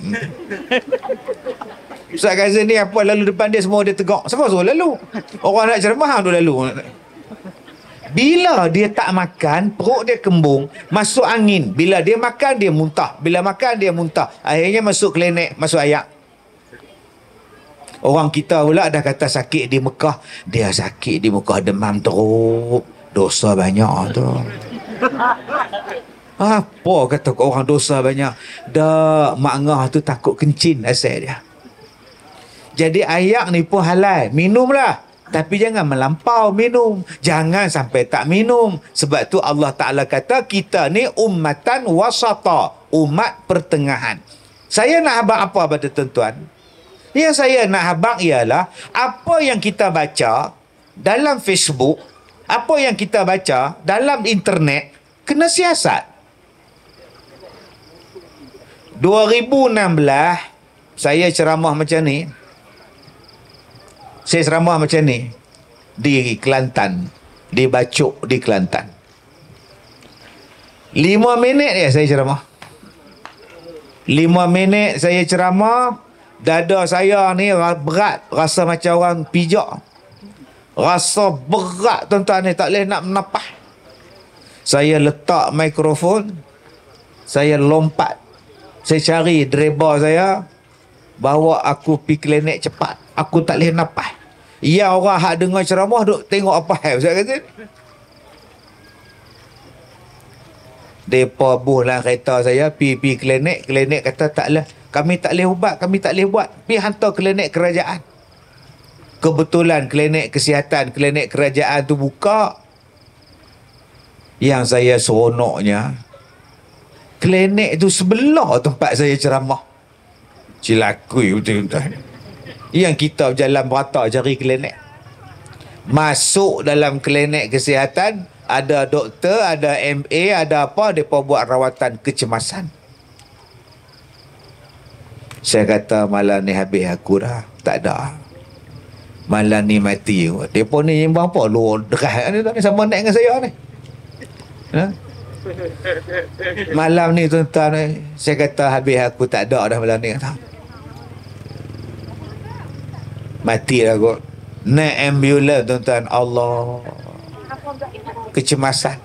Ustaz Kazan ni apa lalu depan dia semua dia tegak. Siapa suruh lalu? Orang nak ceramah tu lalu. Bila dia tak makan, perut dia kembung, masuk angin. Bila dia makan, dia muntah. Bila makan, dia muntah. Akhirnya masuk klinik, masuk ayak. Orang kita pula dah kata sakit di Mekah. Dia sakit di Mekah, demam teruk. Dosa banyak tu. Apa kata orang dosa banyak? Dah, Mak Ngah tu takut kencing asal dia. Jadi ayak ni pun halal. Minumlah. Tapi jangan melampau minum. Jangan sampai tak minum. Sebab tu Allah Ta'ala kata kita ni ummatan wasata. Umat pertengahan. Saya nak habaq apa pada tuan-tuan? Yang saya nak habaq ialah apa yang kita baca dalam Facebook, apa yang kita baca dalam internet, kena siasat. dua ribu enam belas saya ceramah macam ni. Saya ceramah macam ni di Kelantan, di Bacok di Kelantan. Lima minit ya saya ceramah. Lima minit saya ceramah, dada saya ni berat, rasa macam orang pijak. Rasa berat tuan-tuan ni, tak boleh nak menapah. Saya letak mikrofon, saya lompat, saya cari driver saya, bawa aku pergi klinik cepat. Aku tak boleh napah. Ya, orang hak dengar ceramah duk tengok apa hal saya kata. Depa buh dalam kereta saya pi pi klinik, klinik kata taklah, kami tak boleh ubat, kami tak boleh buat. Pi hantar klinik kerajaan. Kebetulan klinik kesihatan, klinik kerajaan tu buka. Yang saya seronoknya, klinik tu sebelah tempat saya ceramah. Cilakui betul-betul. Yang kita berjalan merata cari klinik. Masuk dalam klinik kesihatan, ada doktor, ada M A, ada apa, mereka buat rawatan kecemasan. Saya kata malam ni habis aku dah. Tak ada. Malam ni mati. Mereka ni yang apa? Lu derah ni, sama naik dengan saya ni. Ha? Malam ni tuan-tuan, saya kata habis aku, tak ada dah malam ni. Kata. Mati lah aku. Naik ambulans tuan-tuan. Allah. Kecemasan.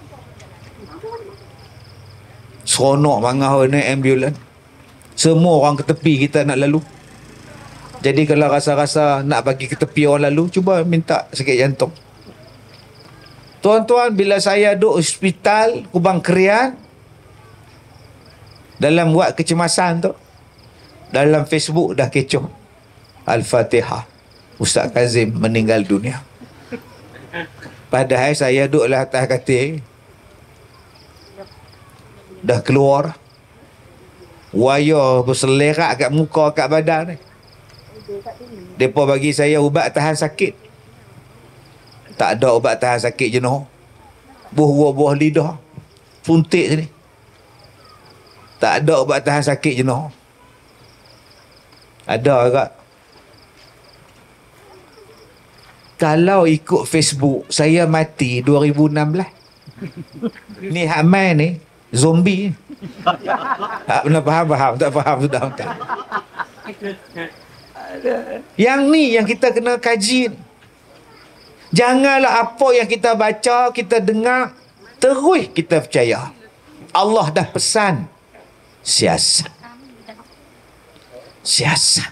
Seronok mangah naik ambulans. Semua orang ke tepi kita nak lalu. Jadi kalau rasa-rasa nak bagi ke tepi orang lalu, cuba minta sikit jantung. Tuan-tuan, bila saya duduk hospital Kubang Krian, dalam buat kecemasan tu, dalam Facebook dah kecoh, Al-Fatihah, Ustaz Kazim meninggal dunia. Padahal saya duduklah atas katil, dah keluar wayar berselerak kat muka, kat badan ni. Mereka bagi saya ubat tahan sakit. Tak ada ubat tahan sakit jenuh. Buah-buah lidah, puntik sini. Tak ada ubat tahan sakit jenuh. Ada agak. Kalau ikut Facebook, saya mati dua ribu enam belas. Ni hak main ni, zombie. Tak pernah faham-faham, tak faham sudah. Tak. Yang ni yang kita kena kaji. Janganlah apa yang kita baca, kita dengar, terus kita percaya. Allah dah pesan. Siasat. Siasat.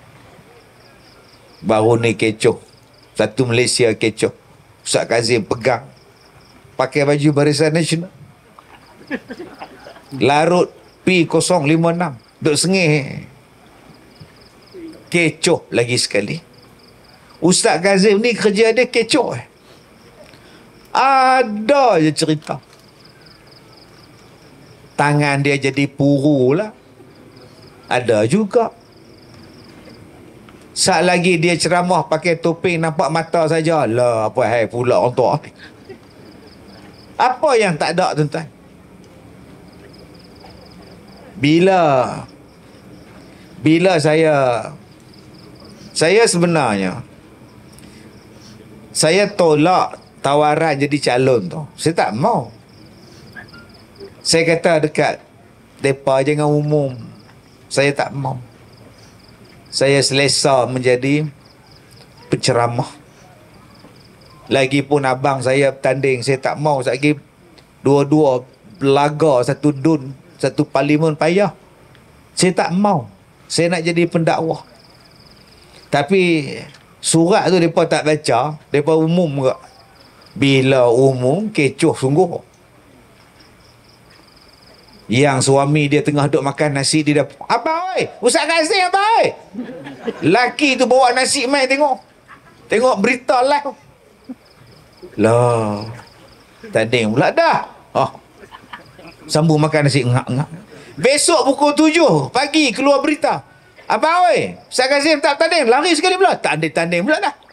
Baru ni kecoh. Satu Malaysia kecoh. Ustaz Kazim pegang. Pakai baju Barisan Nasional. Larut P kosong lima enam. Duk sengih. Kecoh lagi sekali. Ustaz Kazim ni kerja dia kecoh. Eh. Ada je cerita. Tangan dia jadi puru lah. Ada juga. Saat lagi dia ceramah pakai topeng nampak mata saja. Lah, apa hai pula orang tua. Apa yang tak ada tuan-tuan? Bila Bila saya Saya sebenarnya Saya tolak tawaran jadi calon tu. Saya tak mau. Saya kata dekat mereka jangan umum. Saya tak mau. Saya selesa menjadi penceramah. Lagipun abang saya bertanding, saya tak mau. Lagi dua-dua belaga, satu dun, satu parlimen payah. Saya tak mau. Saya nak jadi pendakwah. Tapi surat tu mereka tak baca, mereka umum ke. Bila umum, kecoh sungguh. Yang suami dia tengah duduk makan nasi, dia dah, abang oi, Ustaz Kazim abang oi. Laki tu bawa nasi mai tengok. Tengok berita lah. Lah. Tanding pula dah. Oh. Sambung makan nasi ngak-ngak. Besok pukul tujuh pagi keluar berita. Abang oi, Ustaz Kazim tak tanding, lari sekali pula. Tak ada tanding pula dah.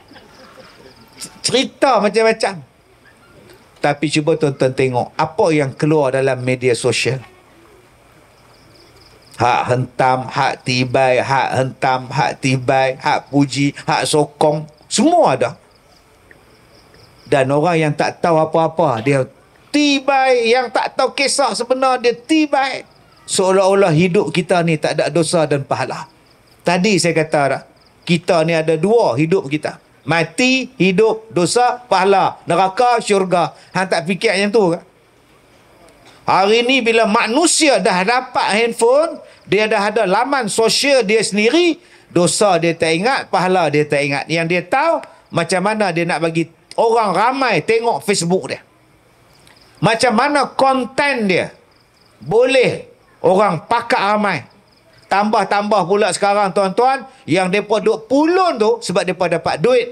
Cerita macam-macam. Tapi cuba tuan-tuan tengok apa yang keluar dalam media sosial. Hak hentam, hak tibai, hak hentam, hak tibai, hak puji, hak sokong, semua ada. Dan orang yang tak tahu apa-apa, dia tibai, yang tak tahu kisah sebenar, dia tibai. Seolah-olah hidup kita ni tak ada dosa dan pahala. Tadi saya kata dah, kita ni ada dua hidup kita. Mati, hidup, dosa, pahala. Neraka, syurga. Hang tak fikir yang tu kan? Hari ni bila manusia dah dapat handphone, dia dah ada laman sosial dia sendiri, dosa dia tak ingat, pahala dia tak ingat. Yang dia tahu macam mana dia nak bagi orang ramai tengok Facebook dia. Macam mana konten dia boleh orang pakak ramai. Tambah-tambah pula sekarang tuan-tuan, yang mereka duk pulun tu sebab mereka dapat duit.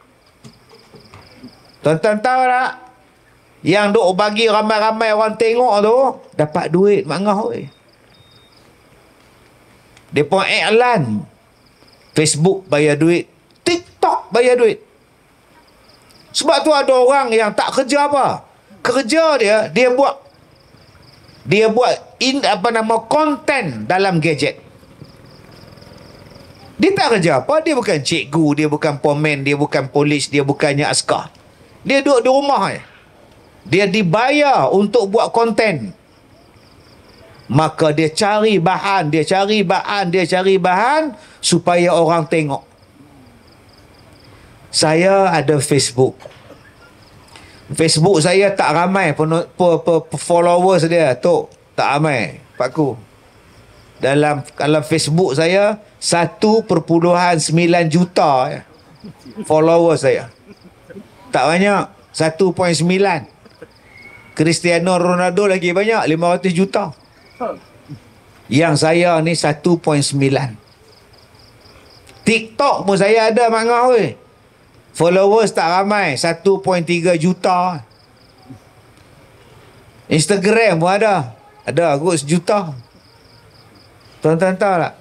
Tuan-tuan tahu tak? Yang duk bagi ramai-ramai orang tengok tu dapat duit mangah oi. Depa iklan Facebook bayar duit, TikTok bayar duit. Sebab tu ada orang yang tak kerja apa. Kerja dia dia buat dia buat in, apa nama konten dalam gadget. Dia tak kerja apa, dia bukan cikgu, dia bukan pomen, dia bukan polis, dia bukannya askar. Dia duduk di rumah je. Dia dibayar untuk buat konten. Maka dia cari bahan, dia cari bahan, dia cari bahan supaya orang tengok. Saya ada Facebook. Facebook saya tak ramai pen- pe- pe- followers dia, Tok. Tak ramai, Pakku. Dalam dalam Facebook saya satu perpuluhan sembilan juta ya, followers saya. Tak banyak, satu perpuluhan sembilan. Cristiano Ronaldo lagi banyak, lima ratus juta. Yang saya ni satu perpuluhan sembilan. TikTok pun saya ada mangah weh. Followers tak ramai, satu perpuluhan tiga juta. Instagram pun ada. Ada kot sejuta. Tuan-tuan tahu tak?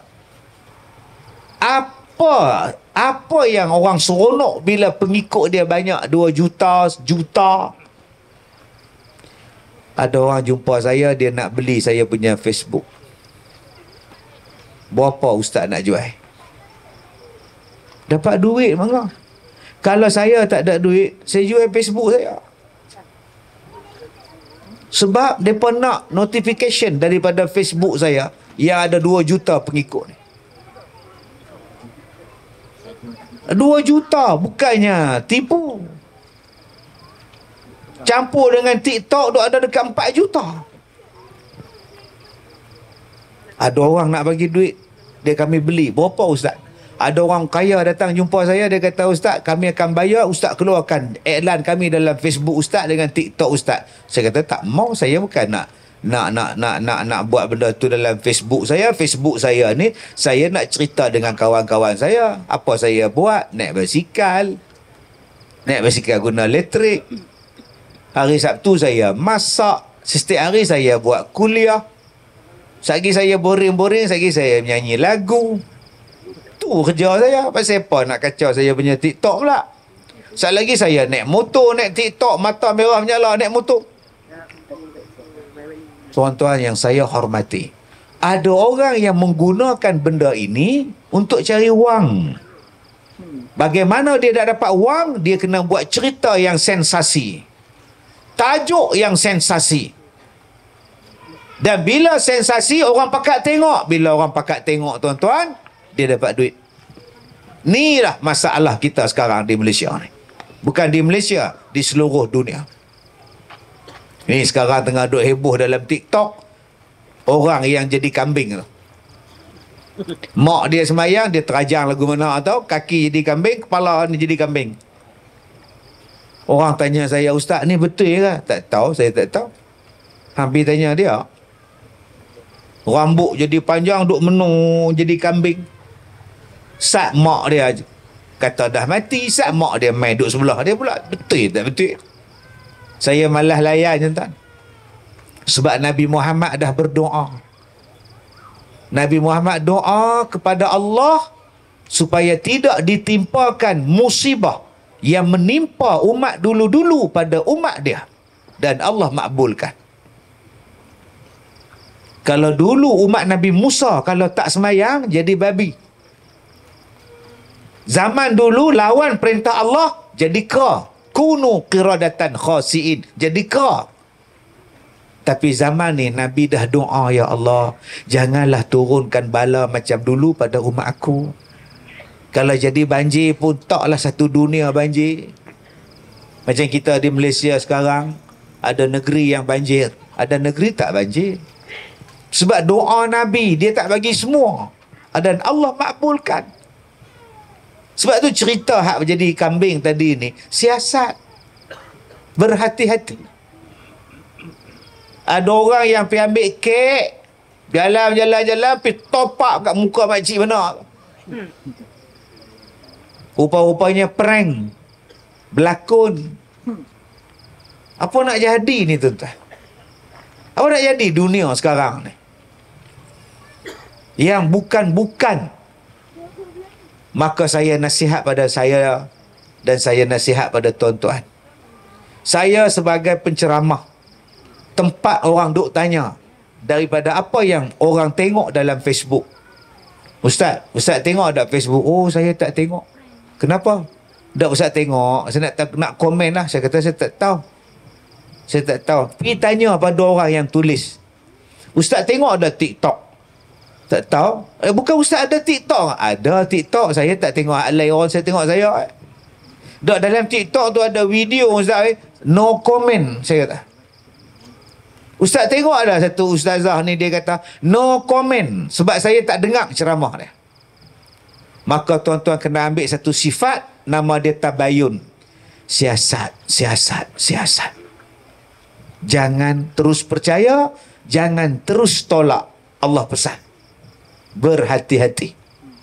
Apa apa yang orang seronok bila pengikut dia banyak, dua juta, sejuta. Ada orang jumpa saya, dia nak beli saya punya Facebook. Berapa ustaz nak jual? Dapat duit mangga. Kalau saya tak ada duit, saya jual Facebook saya. Sebab mereka nak notification daripada Facebook saya yang ada dua juta pengikut ni. dua juta, bukannya tipu. Campur dengan TikTok, duk ada dekat empat juta. Ada orang nak bagi duit, dia kami beli. Berapa ustaz? Ada orang kaya datang jumpa saya, dia kata, ustaz, kami akan bayar, ustaz keluarkan iklan kami dalam Facebook ustaz dengan TikTok ustaz. Saya kata, tak mau, saya bukan nak nak nak nak nak nak buat benda tu dalam Facebook saya. Facebook saya ni, saya nak cerita dengan kawan-kawan saya. Apa saya buat? Naik basikal. Naik basikal guna elektrik. Hari Sabtu saya masak. Setiap hari saya buat kuliah. Sagi saya boring-boring, sagi saya menyanyi lagu. Tu kerja saya. Pasal apa nak kacau saya punya TikTok pula? Sekali lagi saya naik motor, naik TikTok, mata merah menyala naik motor. Tuan-tuan yang saya hormati, ada orang yang menggunakan benda ini untuk cari wang. Bagaimana dia dah dapat wang? Dia kena buat cerita yang sensasi, tajuk yang sensasi. Dan bila sensasi, orang pakat tengok. Bila orang pakat tengok, tuan-tuan, dia dapat duit. Inilah masalah kita sekarang di Malaysia ni. Bukan di Malaysia, di seluruh dunia. Ni sekarang tengah duk heboh dalam TikTok, orang yang jadi kambing tu. Mak dia semayang, dia terajang lagu mana tau, kaki jadi kambing, kepala ni jadi kambing. Orang tanya saya, ustaz ni betul ke? Tak tahu, saya tak tahu. Hampir tanya dia. Rambut jadi panjang, duk menung jadi kambing. Sat mak dia kata dah mati, sat mak dia main duk sebelah dia pula. Betul tak betul? Saya malas layan, tuan. Sebab Nabi Muhammad dah berdoa. Nabi Muhammad doa kepada Allah supaya tidak ditimpakan musibah yang menimpa umat dulu-dulu pada umat dia. Dan Allah makbulkan. Kalau dulu umat Nabi Musa kalau tak semayang jadi babi. Zaman dulu lawan perintah Allah jadi kera. Kunu qiradatan khasiin, jadi kera. Tapi zaman ni Nabi dah doa, ya Allah, janganlah turunkan bala macam dulu pada umat aku. Kalau jadi banjir pun taklah satu dunia banjir. Macam kita di Malaysia sekarang, ada negeri yang banjir, ada negeri tak banjir. Sebab doa Nabi, dia tak bagi semua, dan Allah makbulkan. Sebab tu cerita hak jadi kambing tadi ni, siasat. Berhati-hati. Ada orang yang pergi ambil kek, jalan-jalan-jalan, pergi topak kat muka makcik mana. Rupa-rupanya prank, berlakon. Apa nak jadi ni tuan-tuan? Apa nak jadi dunia sekarang ni? Yang bukan-bukan. Maka saya nasihat pada saya dan saya nasihat pada tuan-tuan. Saya sebagai penceramah, tempat orang duk tanya daripada apa yang orang tengok dalam Facebook. Ustaz, Ustaz tengok tak Facebook? Oh, saya tak tengok. Kenapa? Tak Ustaz tengok, saya nak nak komen lah. Saya kata saya tak tahu. Saya tak tahu. Pergi tanya pada orang yang tulis. Ustaz tengok ada TikTok? Tak tahu. Eh, bukan Ustaz ada TikTok? Ada TikTok. Saya tak tengok lain orang, saya tengok saya. Dok dalam TikTok tu ada video Ustaz. Eh? No comment, saya kata. Ustaz tengok ada satu ustazah ni, dia kata no comment. Sebab saya tak dengar ceramah dia. Maka tuan-tuan kena ambil satu sifat, nama dia tabayun. Siasat, siasat, siasat. Jangan terus percaya, jangan terus tolak. Allah pesan, berhati-hati.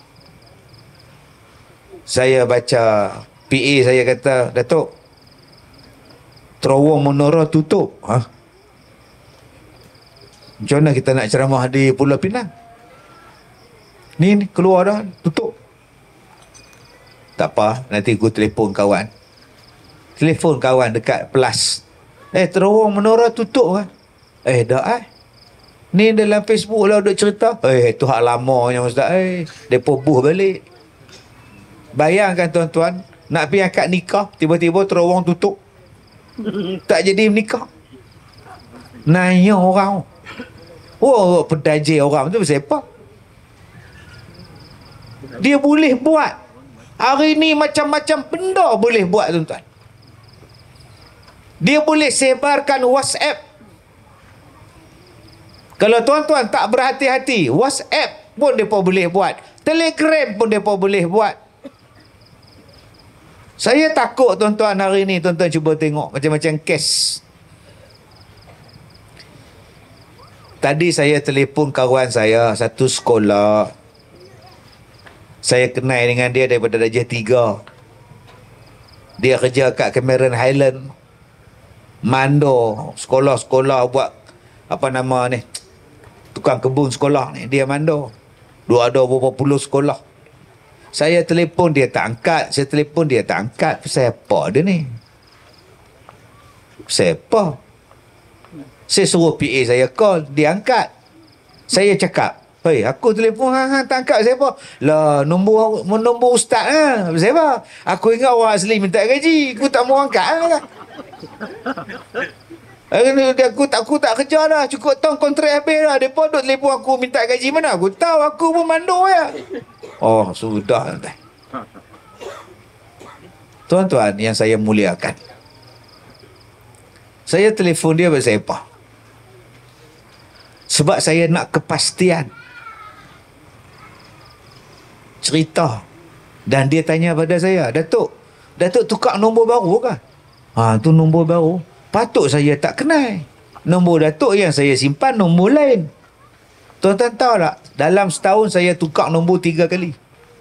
Saya baca P A, saya kata, Datuk, terowong menara tutup. Ha? Macam mana kita nak ceramah di Pulau Pinang? Ni, ni keluar dah, tutup. Tak apa, nanti aku telefon kawan. Telefon kawan dekat Plus. Eh, terowong menara tutup kan? Eh, dah eh. Ni dalam Facebook lah duk cerita. Eh, tu hak lamanya Ustaz. Eh, mereka buh balik. Bayangkan tuan-tuan, nak pergi akad nikah, tiba-tiba terowong tutup. Tak jadi nikah. Nanya orang. Oh, pedajir orang tu siapa? Dia boleh buat. Hari ni macam-macam benda boleh buat tuan-tuan. Dia boleh sebarkan WhatsApp. Kalau tuan-tuan tak berhati-hati, WhatsApp pun mereka boleh buat. Telegram pun mereka boleh buat. Saya takut tuan-tuan hari ni, tuan-tuan cuba tengok macam-macam kes. Tadi saya telefon kawan saya, satu sekolah. Saya kenal dengan dia daripada darjah tiga. Dia kerja kat Cameron Highland. Mando sekolah-sekolah buat apa nama ni, tukang kebun sekolah ni, dia mando. Dua ada berapa puluh sekolah. Saya telefon dia tak angkat, saya telefon dia tak angkat. Siapa dia ni? Siapa? Saya suruh P A saya call, dia angkat. Saya cakap, hei, aku telefon hang, hang tak angkat siapa? Lah, nombor nombor ustaz lah. Siapa? Aku ingat orang asli minta gaji, aku tak mau angkat lah. Aku tak aku tak kerja dah, cukup tahun kontrak habis dah. Depa duk telefon aku minta gaji mana? Aku tahu, aku pun mandor ya. Oh, sudah tuan. Tuan-tuan yang saya muliakan. Saya telefon dia pasal apa? Sebab saya nak kepastian cerita. Dan dia tanya pada saya, Datuk, Datuk tukar nombor baru ke? Ha, tu nombor baru. Patut saya tak kenal. Nombor Datuk yang saya simpan nombor lain. Tuan-tuan tahu tak? Dalam setahun saya tukar nombor tiga kali.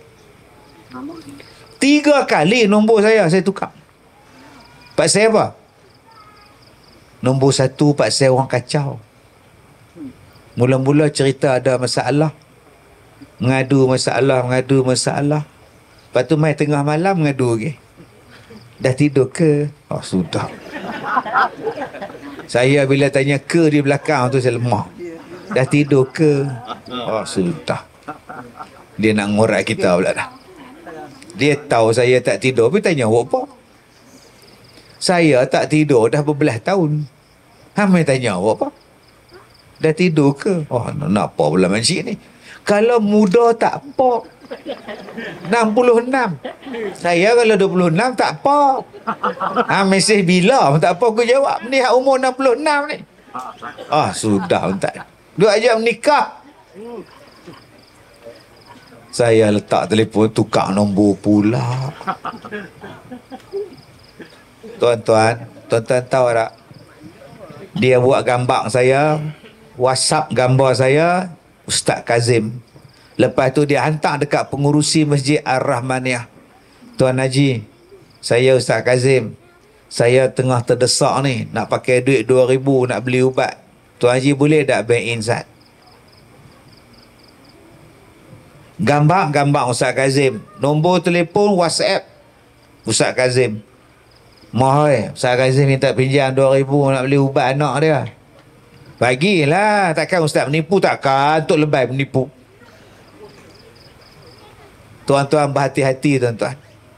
Tiga kali nombor saya, saya tukar. Pasal apa? Nombor satu pasal orang kacau. Mula-mula cerita ada masalah. Mengadu masalah, mengadu masalah. Lepas tu main tengah malam mengadu lagi. Dah tidur ke? Oh, sudah. Saya bila tanya ke di belakang tu saya lemah. Dah tidur ke? Oh, sudah. Dia nak ngorak kita pula dah. Dia tahu saya tak tidur, tapi tanya awak apa? Saya tak tidur dah berbelas tahun. Hamil tanya awak apa? Dah tidur ke? Oh, nak apa pula makcik ni? Kalau muda tak apa. enam puluh enam. Saya kalau dua puluh enam tak apa. Ha, mesej bila tak apa aku jawab. Ni hak umur enam puluh enam ni. Ah, sudah tak. Dua jam nikah. Saya letak telefon, tukar nombor pula. Tuan-tuan, tuan-tuan tahu tak? Dia buat gambar saya, WhatsApp gambar saya, Ustaz Kazim. Lepas tu dia hantar dekat pengurusi Masjid Ar-Rahmaniyah. Tuan Haji, saya Ustaz Kazim. Saya tengah terdesak ni, nak pakai duit dua ribu nak beli ubat. Tuan Haji boleh tak bank in Ustaz? Gambar-gambar Ustaz Kazim. Nombor telefon WhatsApp Ustaz Kazim. Mohon Ustaz Kazim minta pinjam dua ribu nak beli ubat anak dia. Bagilah. Takkan Ustaz menipu? Takkan untuk lebay menipu. Tuan-tuan berhati-hati tuan-tuan.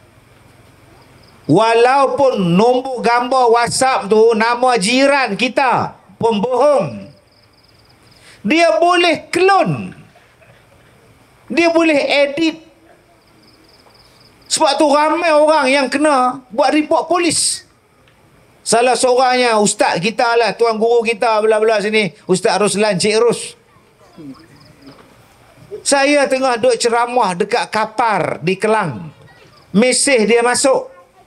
Walaupun nombor gambar WhatsApp tu nama jiran kita, pembohong, dia boleh clone. Dia boleh edit. Sebab tu ramai orang yang kena buat report polis. Salah seorangnya ustaz kita lah, tuan guru kita belah-belah sini, Ustaz Ruslan Cik Rus. Saya tengah duduk ceramah dekat kapar di Kelang. Mesej dia masuk.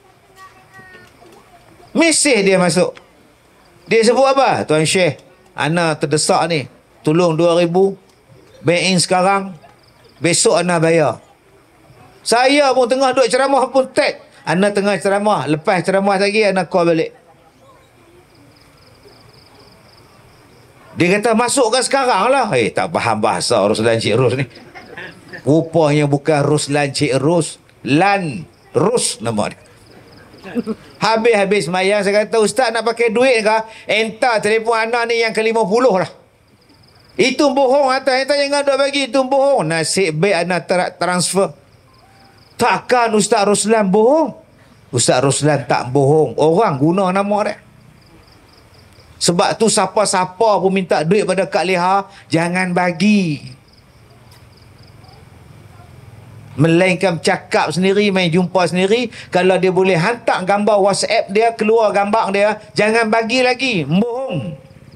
Mesej dia masuk. Dia sebut apa? Tuan Syekh, ana terdesak ni. Tolong dua ribu. Bank in sekarang. Besok ana bayar. Saya pun tengah duduk ceramah pun tag. Ana tengah ceramah. Lepas ceramah lagi ana call balik. Dia kata masukkan sekarang lah. Eh, tak faham bahasa Ruslan Cik Rus ni. Rupanya bukan Ruslan Cik Rus. Lan Rus nama dia. Habis-habis mayang saya kata, Ustaz nak pakai duit ke? Enter telefon anak ni yang ke lima puluh lah. Itu bohong. Atas enter jangan duk bagi. Itu bohong. Nasib baik anak ter- transfer. Takkan Ustaz Ruslan bohong? Ustaz Ruslan tak bohong. Orang guna nama dia. Sebab tu siapa-siapa pun minta duit pada Kak Leha, jangan bagi. Melainkan cakap sendiri, main jumpa sendiri. Kalau dia boleh hantar gambar WhatsApp dia, keluar gambar dia, jangan bagi lagi. Bohong.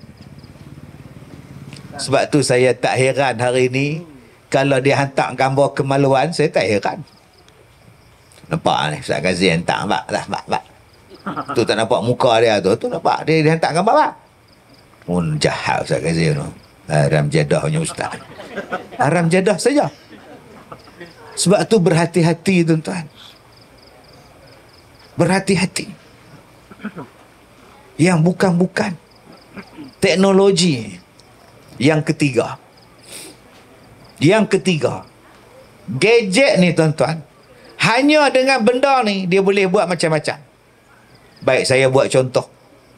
Sebab tu saya tak heran hari ni kalau dia hantar gambar kemaluan, saya tak heran. Nampak ni Ustaz Kazim hantar bak lah bak bak. Tu tak nampak muka dia tu. Tu nampak dia, dia hantar gambar bak. Pun jahat Ustaz Kazim tu. Haram jadahnya Ustaz. Haram jadah saja. Sebab tu berhati-hati tuan-tuan. Berhati-hati. Yang bukan-bukan. Teknologi. Yang ketiga. Yang ketiga. Gadget ni tuan-tuan. Hanya dengan benda ni dia boleh buat macam-macam. Baik, saya buat contoh.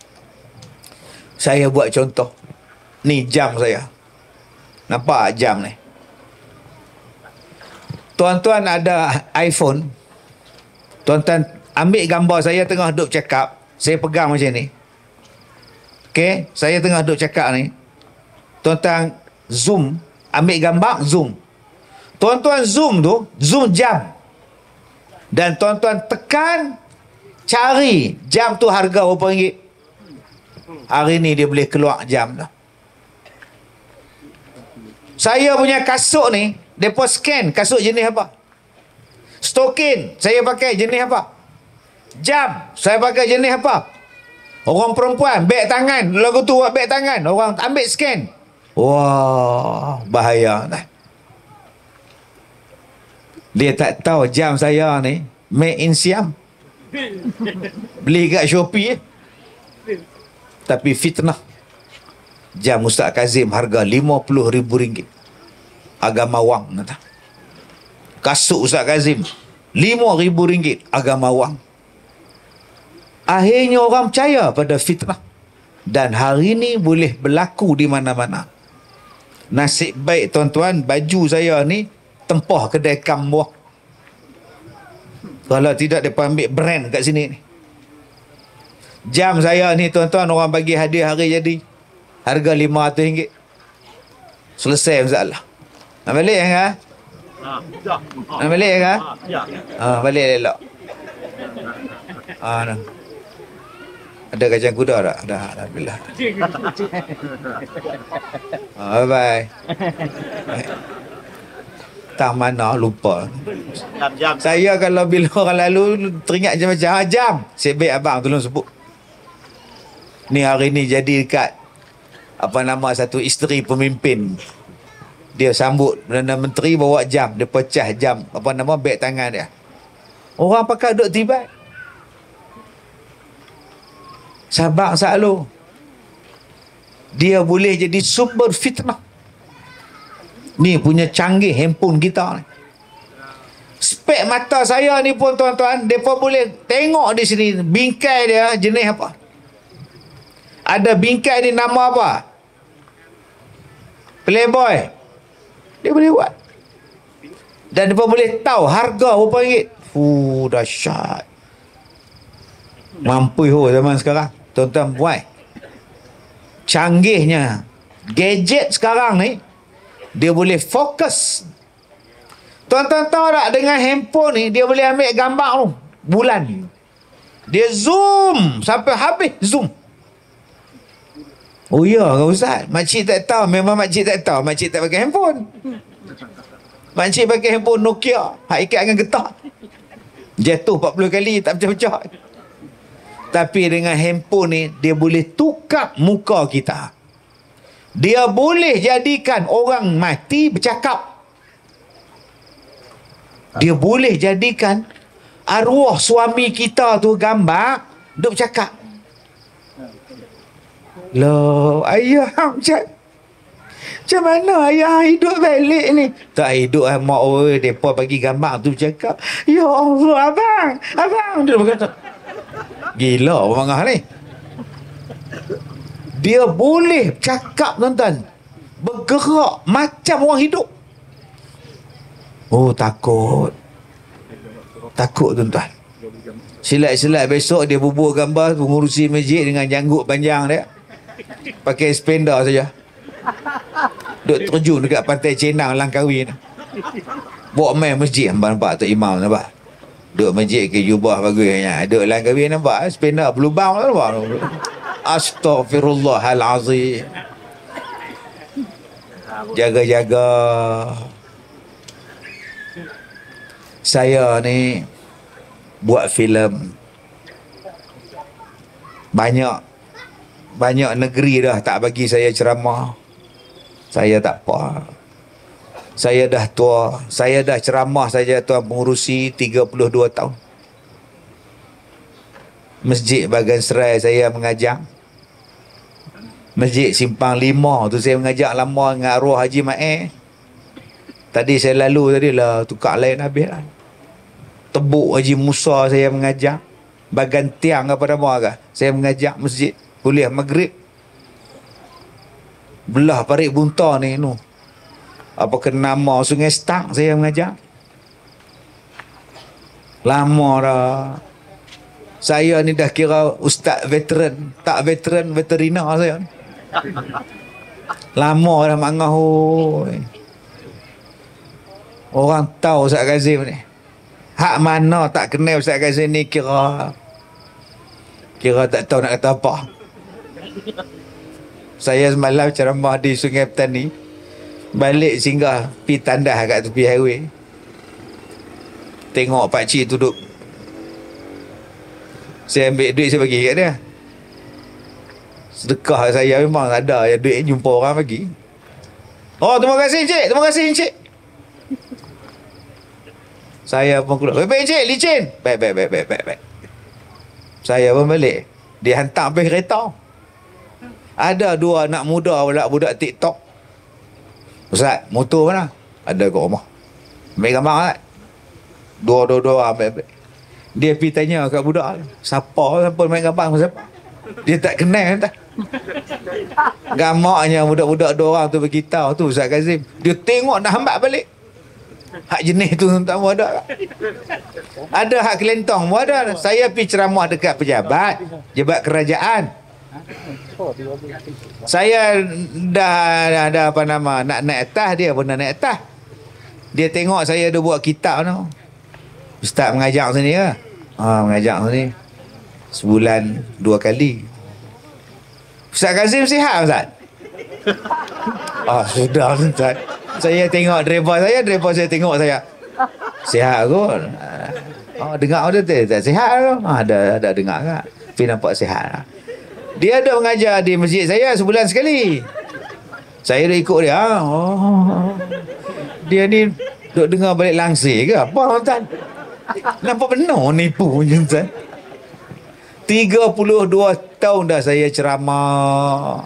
Saya buat contoh. Ni jam saya. Nampak jam ni? Tuan-tuan ada iPhone. Tuan-tuan ambil gambar saya tengah duduk cakap. Saya pegang macam ni. Okey, saya tengah duduk cakap ni. Tuan-tuan zoom, ambil gambar, zoom. Tuan-tuan zoom tu, zoom jam. Dan tuan-tuan tekan, cari jam tu harga berapa ringgit. Hari ni dia boleh keluar jam dah. Saya punya kasut ni, mereka scan kasut jenis apa. Stokin, saya pakai jenis apa. Jam, saya pakai jenis apa. Orang perempuan, beg tangan, lagu tu buat beg tangan. Orang ambil scan. Wah, bahaya dah. Dia tak tahu jam saya ni made in Siam. Beli kat Shopee eh. Tapi fitnah. Jam Ustaz Kazim harga lima puluh ribu ringgit. Agama wang kata. Kasut Ustaz Kazim lima ribu ringgit. Agama wang. Akhirnya orang percaya pada fitnah. Dan hari ni boleh berlaku di mana-mana. Nasib baik tuan-tuan, baju saya ni tempah kedai kam buah. Kalau tidak, dia ambil brand kat sini ni. Jam saya ni tuan-tuan, orang bagi hadiah hari jadi, harga lima ratus ringgit. Selesai masalah. Nak balik kan? Nak balik kan? Ah, balik elok. Ah, nah. Ada kacang kuda tak? Dah, alhamdulillah. Ah, bye-bye. Tak mana lupa. Jam-jam. Saya kalau bila orang lalu teringat je macam ah, jam. Sebab abang tolong sebut. Ni hari ni jadi dekat apa nama satu isteri pemimpin. Dia sambut Perdana Menteri bawa jam, dia pecah jam apa nama beg tangan dia. Orang pakai duk tiba. Sabak selalu. Dia boleh jadi sumber fitnah. Ni punya canggih handphone kita ni. Spek mata saya ni pun tuan-tuan, depa boleh tengok di sini bingkai dia jenis apa. Ada bingkai ni nama apa? Playboy. Dia boleh buat. Dan depa boleh tahu harga berapa ringgit. Fuh, dahsyat. Mampu ho zaman sekarang. Tuan-tuan buat. Canggihnya gadget sekarang ni, dia boleh fokus. Tuan-tuan tahu tak, dengan handphone ni dia boleh ambil gambar tu bulan. Dia zoom sampai habis zoom. Oh ya ke Ustaz? Makcik tak tahu. Memang makcik tak tahu. Makcik tak pakai handphone. Makcik pakai handphone Nokia, hak ikat dengan getah. Jatuh empat puluh kali tak pecah-pecah. Tapi dengan handphone ni, dia boleh tukar muka kita. Dia boleh jadikan orang mati bercakap. Dia boleh jadikan arwah suami kita tu gambar, duk bercakap. Loh, ayah macam macam mana ayah hidup balik ni? Tak hidup lah mak, oi, depa bagi gambar tu bercakap. Ya Allah, abang, abang, dia berkata. Gila orang ni. Dia boleh cakap tuan-tuan, bergerak macam orang hidup. Oh, takut. Takut tuan-tuan. Silat-silat besok dia bubuh gambar pengurusi masjid dengan janggut panjang dia. Pakai spender saja. Duk terjun dekat pantai Cenang Langkawi ni. Bawa main masjid, nampak tak imam nampak. Duk masjid ke jubah bagusnya. Duk Langkawi nampak spender berlubang nampak. Astaghfirullahalazim. Jaga-jaga. Saya ni buat filem banyak banyak negeri dah tak bagi saya ceramah. Saya tak apa. Saya dah tua. Saya dah ceramah saja tuan pengurusi tiga puluh dua tahun. Masjid Bagan Serai saya mengajar. Masjid Simpang Lima tu saya mengajar lama dengan arwah Haji Mae. Tadi saya lalu tadi lah tukar lain habis lah. Tebuk Haji Musa saya mengajar. Bagan Tiang apa nama ke? Saya mengajar masjid kuliah maghrib. Belah Parit Bunta ni nu. Apa ke nama Sungai Stang saya mengajar. Lama dah. Saya ni dah kira ustaz veteran, tak veteran veterina saya. Lama dah mangah oi. Orang tahu Ustaz Kazim ni. Hak mana tak kenal Ustaz Kazim ni kira kira tak tahu nak kata apa. Saya semalam ceramah di Sungai Petani. Balik singgah pi tandas kat tepi highway. Tengok pak cik tu duduk. Saya ambil duit saya bagi kat dia. Sedekah saya memang ada ya, duit jumpa orang bagi. Oh, terima kasih encik, terima kasih encik. Saya pun keluar. Baik encik, licin. Baik, baik, baik, baik, baik, baik. Saya pun balik. Dia hantar pergi kereta. Ada dua anak muda pula budak TikTok. Ustaz, motor mana? Ada kat rumah. Ambil gambar kan? Dua-dua-dua ambil-ambil. Dia pergi tanya kat budak, siapa siapa main gambar sama siapa? Dia tak kenal tak? Gamaknya budak-budak dua orang tu beritahu tu Ustaz Kazim. Dia tengok nak hambat balik. Hak jenis tu tak mau ada. Ada hak kelentong pun ada. Saya pergi ceramah dekat pejabat, pejabat kerajaan. Saya dah ada apa nama nak naik atas, dia pun nak naik atas. Dia tengok saya ada buat kitab tu. Ustaz mengajak sini ke? Ha, mengajak sini. Sebulan dua kali. Ustaz Kazim sihat Ustaz? Ah, sudah Ustaz. Saya tengok driver saya, driver saya tengok saya. Sihat kot. Oh, dengar dia tak, tak sihat tu. Ah, ada ada dengar tak? Tapi nampak sihat. Dia ada mengajar di masjid saya sebulan sekali. Saya dah ikut dia. Oh. Dia ni duk dengar balik langsir ke apa Ustaz? Nampak benar nipu je Ustaz. tiga puluh dua tahun dah saya ceramah.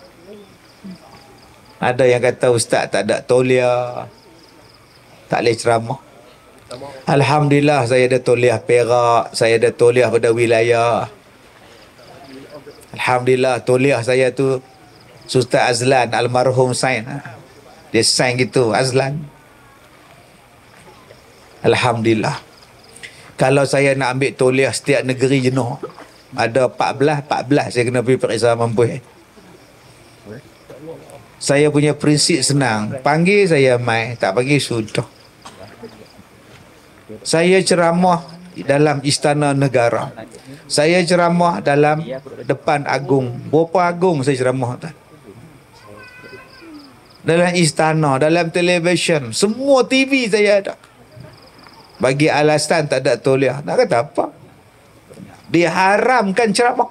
Ada yang kata Ustaz tak ada tauliah, tak boleh ceramah. Alhamdulillah saya ada tauliah Perak, saya ada tauliah pada wilayah. Alhamdulillah tauliah saya tu Ustaz Azlan almarhum sign. Dia sign gitu Azlan. Alhamdulillah. Kalau saya nak ambil tauliah setiap negeri jenuh, ada empat belas empat belas saya kena pergi periksa mampu. Saya punya prinsip senang. Panggil saya mai, tak panggil sudah. Saya ceramah dalam istana negara. Saya ceramah dalam depan agung. Berapa agung saya ceramah tu? Dalam istana, dalam televisyen, semua T V saya ada. Bagi alasan tak ada tauliah. Nak kata apa? Diharamkan ceramah.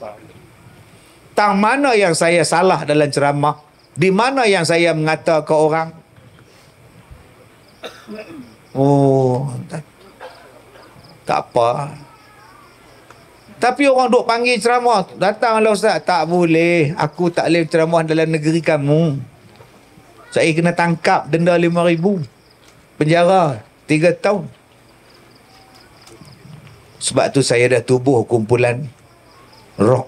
Tang mana yang saya salah dalam ceramah? Di mana yang saya mengata ke orang? Oh, tak, tak apa. Tapi orang duk panggil ceramah, datanglah Ustaz. Tak boleh. Aku tak boleh ceramah dalam negeri kamu. Saya kena tangkap, denda lima ribu. Penjara tiga tahun. Sebab tu saya dah tubuh kumpulan rock.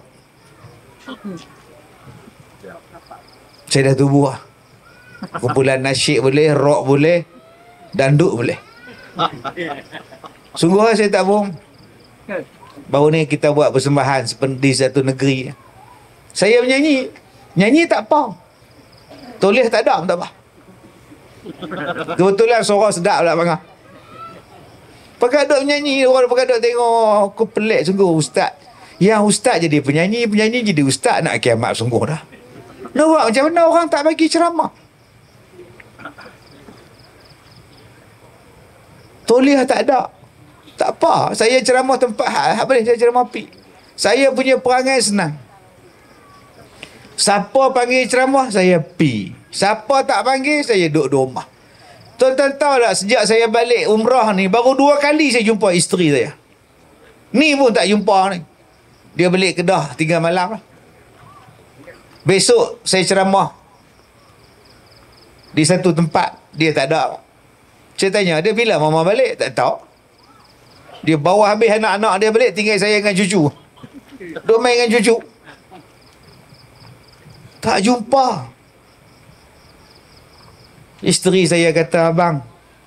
Saya dah tubuh lah. Kumpulan nasyid boleh, rock boleh, danduk boleh. Sungguh lah saya tak bohong. Baru ni kita buat persembahan seperti satu negeri. Saya menyanyi. Nyanyi tak apa. Tulis tak ada pun tak apa. Kebetulan suara sedap lah bang. Pakai duk menyanyi, orang pakai duk tengok. Aku pelik sungguh ustaz. Yang ustaz jadi penyanyi, penyanyi jadi ustaz, nak kiamat sungguh dah. Nak buat macam mana orang tak bagi ceramah? Tauliah tak ada. Tak apa. Saya ceramah tempat hak boleh saya ceramah pi. Saya punya perangai senang. Siapa panggil ceramah, saya pi. Siapa tak panggil, saya duduk di rumah. Tuan-tuan tahu tak, sejak saya balik umrah ni, baru dua kali saya jumpa isteri saya. Ni pun tak jumpa ni. Dia balik Kedah, tinggal malam lah. Besok saya ceramah di satu tempat, dia tak ada. Saya tanya, dia bila mama balik? Tak tahu. Dia bawa habis anak-anak dia balik, tinggal saya dengan cucu. Duk main dengan cucu. Tak jumpa. Isteri saya kata, abang,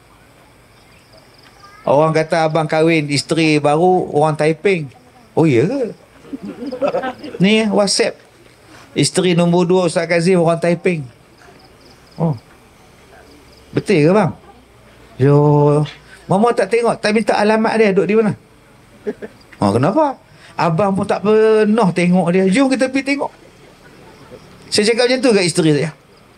orang kata abang kahwin isteri baru orang Taiping. Oh iya ke? Ni WhatsApp. Isteri nombor dua Ustaz Kazim orang Taiping. Oh, betul ke bang? Yo, mama tak tengok, tak minta alamat dia duduk di mana. Oh, kenapa? Abang pun tak pernah tengok dia. Jom kita pergi tengok. Saya cakap macam tu kat isteri saya.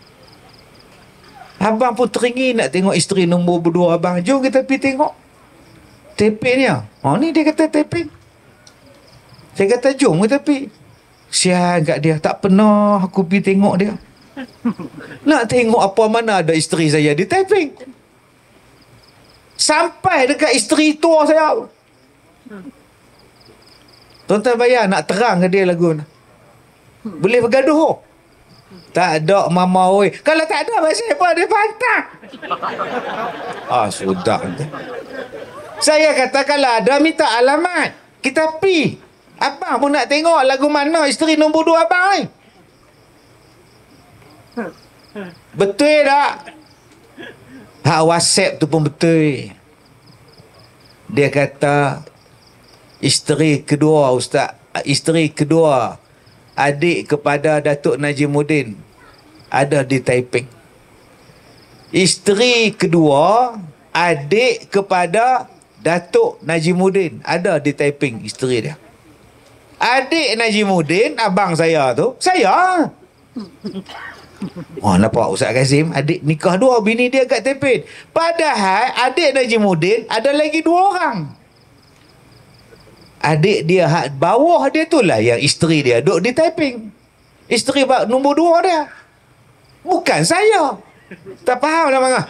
Abang pun teringin nak tengok isteri nombor berdua abang. Jom kita pergi tengok. Taping dia. Oh, ni dia kata taping. Saya kata jom kita pergi. Sian kat dia. Tak pernah aku pergi tengok dia. Nak tengok apa mana ada isteri saya di taping. Sampai dekat isteri tua saya. Tuan-tuan bayar nak terang ke dia lagu ni. Boleh bergaduh. Tak ada mama oi. Kalau tak ada masa apa dia pantang. Ah sudah. Saya kata kalau ada minta alamat, kita pi. Abang pun nak tengok lagu mana isteri nombor dua abang ni. Betul tak? Hak WhatsApp tu pun betul. Dia kata isteri kedua Ustaz, isteri kedua adik kepada Datuk Najimuddin ada di Taiping. Isteri kedua adik kepada Datuk Najimuddin ada di Taiping, isteri dia. Adik Najimuddin, abang saya tu, saya. Oh, nampak Ustaz Kazim, adik nikah dua, bini dia kat Taiping. Padahal adik Najimuddin ada lagi dua orang. Adik dia hak bawah dia tu lah yang isteri dia duduk di Taiping. Isteri nombor dua dia. Bukan saya. Tak faham lah bang.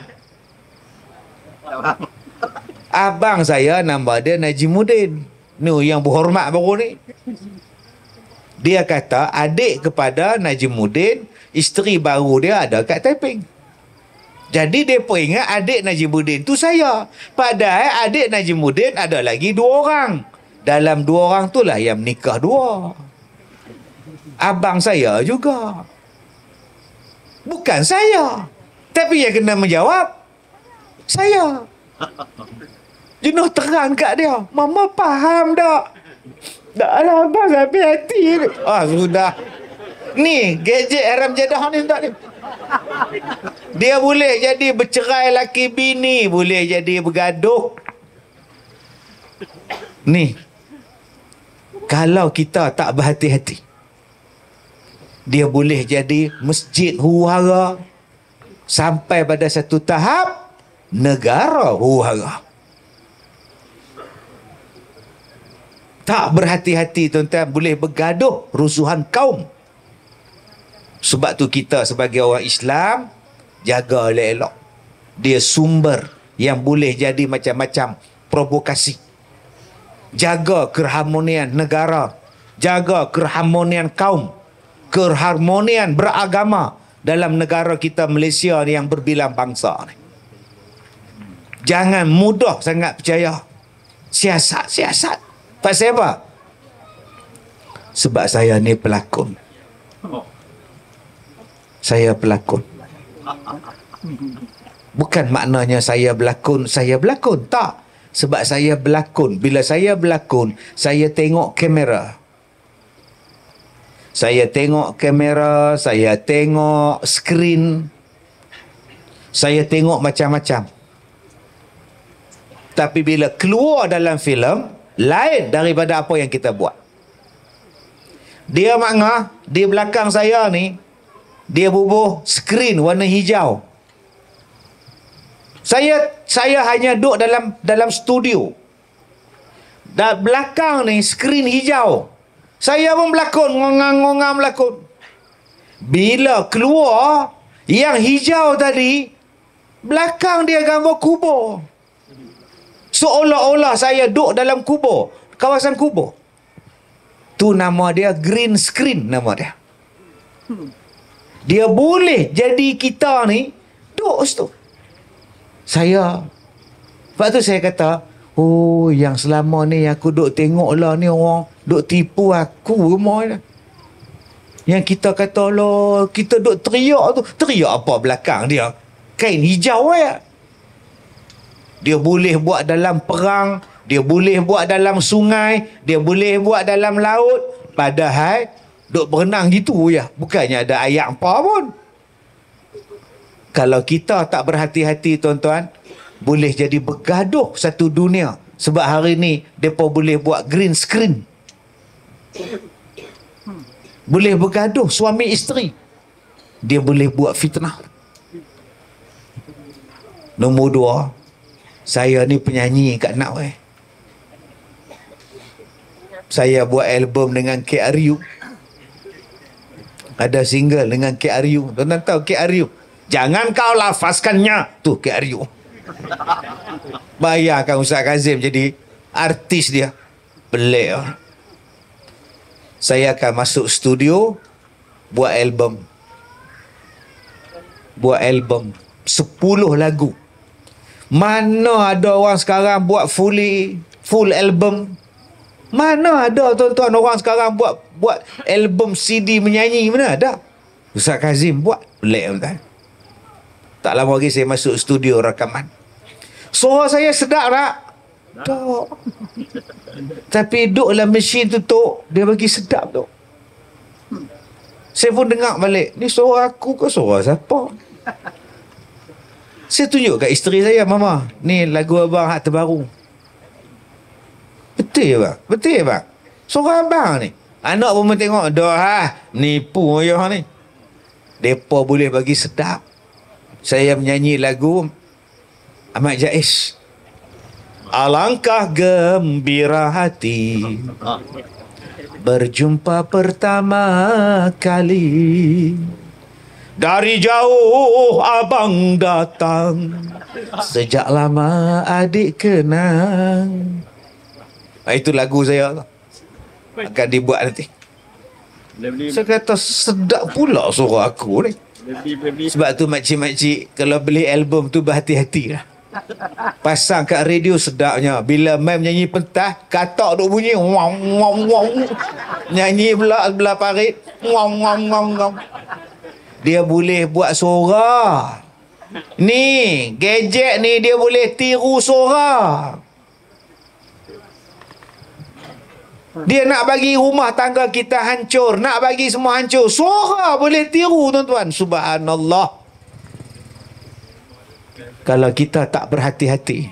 Abang saya nama dia Najimuddin. Ni yang berhormat baru ni. Dia kata adik kepada Najimuddin, isteri baru dia ada kat Taiping. Jadi dia pun ingat adik Najimuddin tu saya. Padahal adik Najimuddin ada lagi dua orang. Dalam dua orang tu lah yang menikah dua. Abang saya juga. Bukan saya. Tapi yang kena menjawab saya. Jenuh terang kat dia. Mama faham tak? Tak lah abang sampai hati ni. Ah sudah. Ni gadget haram jadah ni tak ni. Dia boleh jadi bercerai laki bini, boleh jadi bergaduh. Ni kalau kita tak berhati-hati, dia boleh jadi masjid huru-hara sampai pada satu tahap negara huru-hara. Tak berhati-hati tuan-tuan, boleh bergaduh, rusuhan kaum. Sebab tu kita sebagai orang Islam jaga elok-elok. Dia sumber yang boleh jadi macam-macam provokasi. Jaga keharmonian negara, jaga keharmonian kaum, keharmonian beragama dalam negara kita Malaysia ni yang berbilang bangsa ni. Jangan mudah sangat percaya siasat-siasat. Pasal apa? Sebab saya ni pelakon. Saya pelakon. Bukan maknanya saya berlakon, saya berlakon. Tak. Sebab saya berlakon. Bila saya berlakon, saya tengok kamera. Saya tengok kamera, saya tengok skrin. Saya tengok macam-macam. Tapi bila keluar dalam filem, lain daripada apa yang kita buat. Dia makna di belakang saya ni, dia bubuh skrin warna hijau. Saya saya hanya duduk dalam dalam studio. Dan belakang ni skrin hijau. Saya pun berlakon, ngongang-ngongang berlakon. Bila keluar yang hijau tadi, belakang dia gambar kubur. Seolah-olah saya duduk dalam kubur, kawasan kubur. Tu nama dia green screen nama dia. Dia boleh jadi kita ni duduk situ. Saya, sebab tu saya kata, oh yang selama ni aku duduk tengok lah ni orang duduk tipu aku semua ni. Yang kita kata lah, kita duduk teriak tu. Teriak apa belakang dia? Kain hijau ya. Dia boleh buat dalam perang, dia boleh buat dalam sungai, dia boleh buat dalam laut. Padahal duk berenang gitu ya. Bukannya ada ayat apa pun. Kalau kita tak berhati-hati tuan-tuan, boleh jadi bergaduh satu dunia. Sebab hari ni mereka boleh buat green screen. Boleh bergaduh suami isteri. Dia boleh buat fitnah. Nombor dua, saya ni penyanyi kat nak eh. Saya buat album dengan K R U. Ada single dengan K R U. Tuan-tuan tahu K R U? Jangan kau lafazkannya. Tu K R U. Bayangkan Ustaz Kazim jadi artis dia. Pelik lah. Saya akan masuk studio buat album. Buat album sepuluh lagu. Mana ada orang sekarang buat fully full album. Mana ada tuan-tuan orang sekarang buat buat album C D menyanyi, mana ada? Ustaz Kazim buat pelik tuan. Tak lama lagi saya masuk studio rakaman. Suara saya sedap tak? Tak. Tapi duduk dalam mesin tu tok, dia bagi sedap tu. Saya pun dengar balik, ni suara aku ke suara siapa? Saya tunjuk kat isteri saya, mama, ni lagu abang hak terbaru. Betul bang? Betul bang? Suara abang ni. Anak pun tengok, dah ha, nipu ayah ni. Depa boleh bagi sedap. Saya menyanyi lagu Ahmad Jais. Alangkah gembira hati berjumpa pertama kali. Dari jauh abang datang, sejak lama adik kenang. Itu lagu saya akan dibuat nanti. Saya kata sedap pula suara aku ni. Sebab tu makcik-makcik kalau beli album tu berhati-hati lah. Pasang kat radio sedapnya. Bila main menyanyi pentah, katak duk bunyi wang wang wang. Nyanyi pula sebelah parit wang wang wang wang. Dia boleh buat suara. Ni gadget ni dia boleh tiru suara. Dia nak bagi rumah tangga kita hancur, nak bagi semua hancur. Suara boleh tiru tuan-tuan. Subhanallah. Kalau kita tak berhati-hati,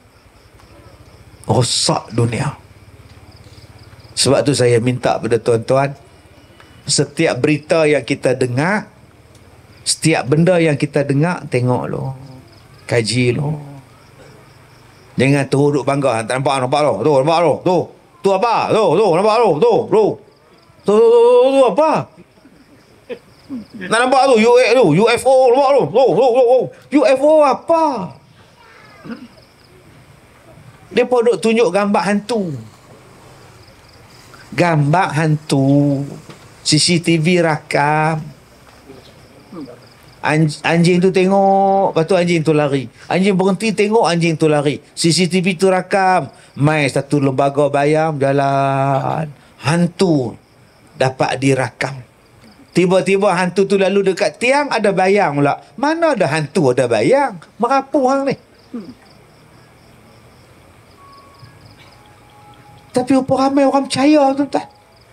rosak dunia. Sebab tu saya minta pada tuan-tuan, setiap berita yang kita dengar, setiap benda yang kita dengar, tengok lo, kaji lo. Jangan terus duduk bangga. Tak nampak, nampak lo. Tu, nampak lo. Tu. Tu apa? Tu, tu, nampak tu, tu, tu. Tu, tu, tu, tu, tu apa? Nak nampak tu, U A tu, U F O, nampak tu. Tu, tu, tu, tu. U F O apa? Dia pun duk tunjuk gambar hantu. Gambar hantu. C C T V rakam. Anj- anjing tu tengok, lepas tu anjing tu lari. Anjing berhenti tengok, anjing tu lari. C C T V tu rakam. Mai satu lembaga bayam jalan. Hantu dapat dirakam. Tiba-tiba hantu tu lalu dekat tiang, ada bayang pula. Mana ada hantu ada bayang? Merapu orang ni. Tapi apa ramai orang percaya tuan-tuan.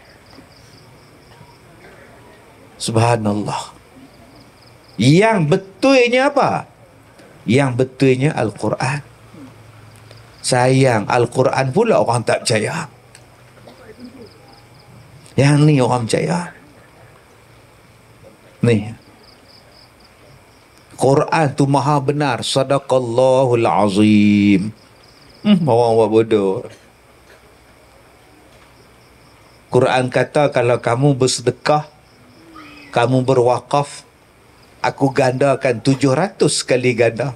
Subhanallah. Yang betulnya apa? Yang betulnya Al-Quran. Sayang, Al-Quran pula orang tak percaya. Yang ni orang percaya. Ni. Quran tu maha benar. Sadaqallahul azim. Hmm, orang buat bodoh. Quran kata kalau kamu bersedekah, kamu berwakaf, aku gandakan tujuh ratus kali ganda.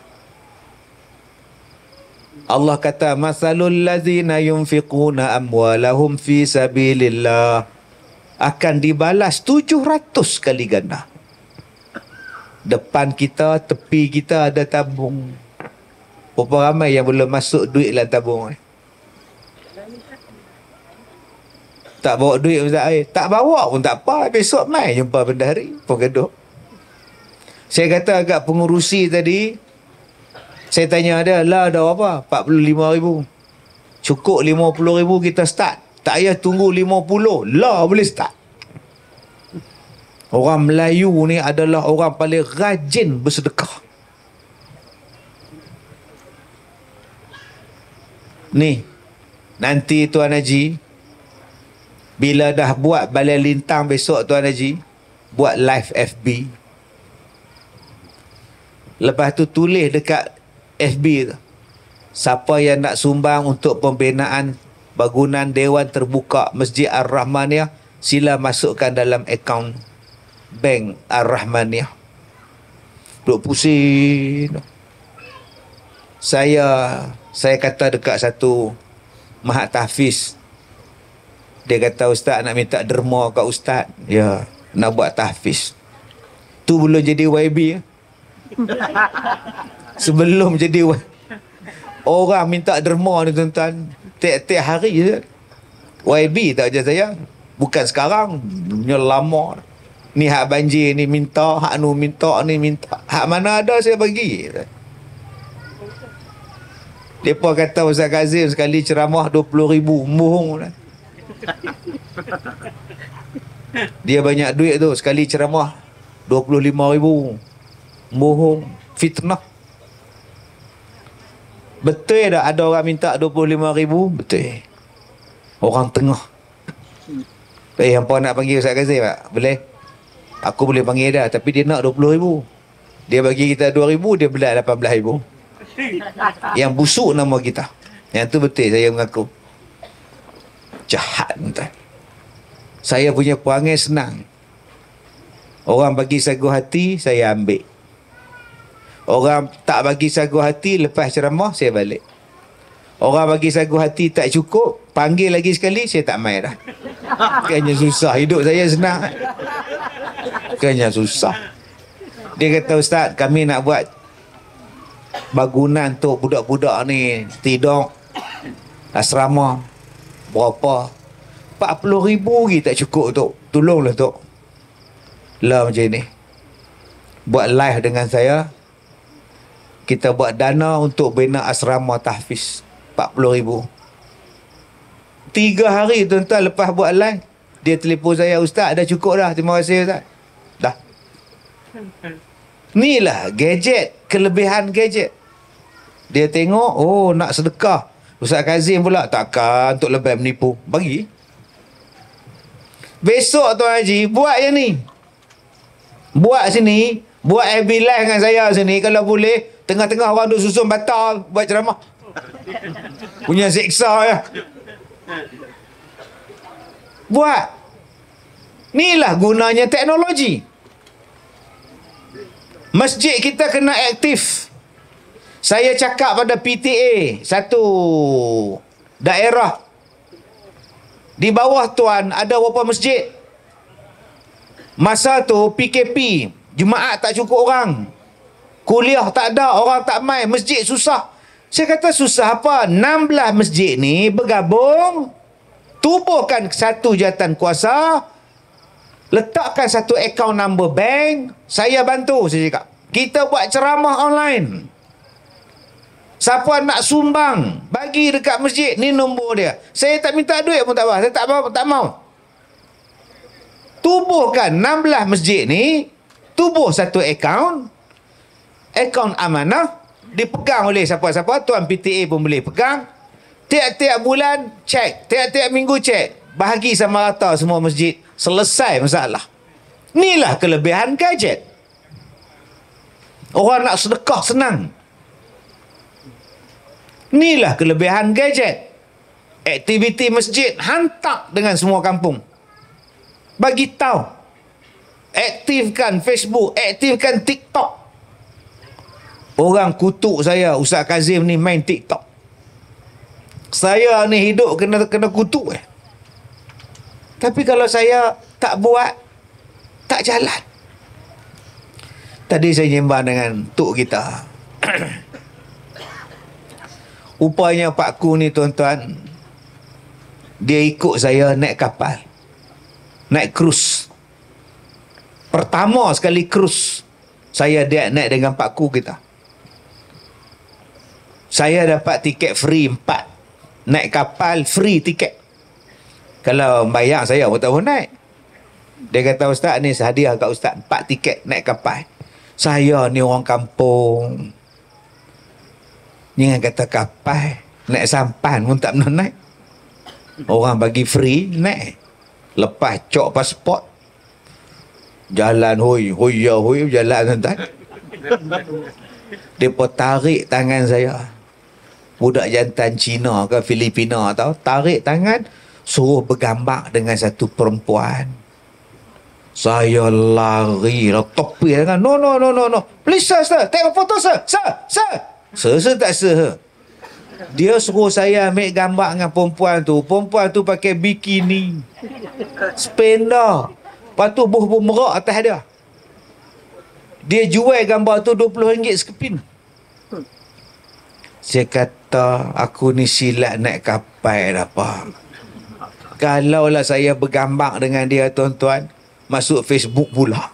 Allah kata masalul ladzina yunfiquna amwalahum fi sabilillah, akan dibalas tujuh ratus kali ganda. Depan kita, tepi kita ada tabung. Berapa ramai yang belum masuk duit dalam tabung ni? Tak bawa duit Ustaz Air. Tak bawa pun tak apa. Besok mai jumpa bendahari pun gaduh. Saya kata agak pengurusi tadi, saya tanya dia, lah dah apa? empat puluh lima ribu. Cukup lima puluh ribu kita start. Tak payah tunggu lima puluh. Lah boleh start. Orang Melayu ni adalah orang paling rajin bersedekah. Ni, nanti Tuan Haji, bila dah buat balai lintang besok Tuan Haji, buat live F B. Lepas tu tulis dekat F B tu, siapa yang nak sumbang untuk pembinaan bangunan Dewan Terbuka Masjid Ar-Rahmaniyah, sila masukkan dalam akaun Bank Ar-Rahmaniyah. Duk pusing. Saya saya kata dekat satu Mahat Tahfiz, dia kata, Ustaz nak minta derma kat Ustaz. Ya, nak buat tahfiz. Tu belum jadi Y B. Sebelum jadi Y B, orang minta derma ni tuan-tuan, tiap-tiap hari je. Y B tak ajar saya. Bukan sekarang, punya lama. Ni hak banjir ni minta, hak nu minta, ni minta. Hak mana ada saya bagi. Mereka kata Ustaz Kazim sekali ceramah dua puluh ribu. Bohong lah. Dia banyak duit tu, sekali ceramah dua puluh lima ribu. Bohong. Fitnah. Betul tak ada orang minta dua puluh lima ribu? Betul. Orang tengah. Eh, hampa nak panggil Ustaz Kazim tak? Boleh? Aku boleh panggil dah, tapi dia nak dua puluh ribu. Dia bagi kita dua ribu, dia belah lapan belas ribu. Yang busuk nama kita. Yang tu betul, saya mengaku. Jahat entah. Saya punya perangai senang. Orang bagi sagu hati, saya ambil. Orang tak bagi sagu hati, lepas ceramah, saya balik. Orang bagi sagu hati tak cukup, panggil lagi sekali, saya tak main dah. Kayaknya susah. Hidup saya senang. Kayaknya susah. Dia kata, Ustaz, kami nak buat bangunan untuk budak-budak ni tidur asrama. Berapa? empat puluh ribu lagi tak cukup, Tok. Tolonglah, Tok. Lah macam ni. Buat live dengan saya. Kita buat dana untuk bina asrama tahfiz. empat puluh ribu. Tiga hari tuan-tuan lepas buat live, dia telefon saya, Ustaz, dah cukup dah. Terima kasih, Ustaz. Dah. Inilah gadget, kelebihan gadget. Dia tengok, oh nak sedekah. Ustaz Kazim pula, takkan untuk lebih menipu. Bagi. Besok Tuan Haji, buat yang ni. Buat sini, buat F B live dengan saya sini. Kalau boleh, tengah-tengah orang duk susun batal, buat ceramah. Punya siksa ya. Buat. Inilah gunanya teknologi. Masjid kita kena aktif. Saya cakap pada P T A satu daerah di bawah tuan ada berapa masjid. Masa tu P K P, jemaat tak cukup orang. Kuliah tak ada, orang tak main, masjid susah. Saya kata susah apa? enam belas masjid ni bergabung, tubuhkan satu jawatan kuasa, letakkan satu akaun number bank, saya bantu, saya cakap. Kita buat ceramah online. Siapa nak sumbang, bagi dekat masjid, ni nombor dia. Saya tak minta duit pun tak apa, saya tak mau, tak mau. Tubuhkan enam belas masjid ni, tubuh satu akaun, akaun amanah, dipegang oleh siapa-siapa, tuan P T A pun boleh pegang. Tiap-tiap bulan cek, tiap-tiap minggu cek, bahagi sama rata semua masjid, selesai masalah. Inilah kelebihan gadget. Orang nak sedekah senang. Inilah kelebihan gadget. Aktiviti masjid hantar dengan semua kampung. Bagi tahu. Aktifkan Facebook, aktifkan TikTok. Orang kutuk saya, Ustaz Kazim ni main TikTok. Saya ni hidup kena kena kutuk eh. Tapi kalau saya tak buat, tak jalan. Tadi saya nyembah dengan tok kita. Rupanya Pak Ku ni tuan-tuan, dia ikut saya naik kapal. Naik krus. Pertama sekali krus saya dia naik dengan Pak Ku kita. Saya dapat tiket free empat. Naik kapal free tiket. Kalau bayar saya pun tak boleh naik. Dia kata, Ustaz ni hadiah kat Ustaz empat tiket naik kapal. Saya ni orang kampung. Jangan kata kapal, naik sampan pun tak pernah naik. Orang bagi free naik. Lepas cok pasport, jalan hui hui ya hui jalan tuan. Depa tarik tangan saya. Budak jantan Cina ke Filipina tau, tarik tangan, suruh bergambar dengan satu perempuan. Saya lari lah, topi dengan no no no no no. Please sir, sir, take a photo sir. Sir, sir. Sir, sir tak sir. Dia suruh saya ambil gambar dengan perempuan tu. Perempuan tu pakai bikini. Spender. Lepas tu buh-buh merak atas dia. Dia jual gambar tu dua puluh ringgit sekeping. Saya kata, aku ni silat naik kapal dah, Pak. Kalaulah saya bergambar dengan dia, tuan-tuan, masuk Facebook pula.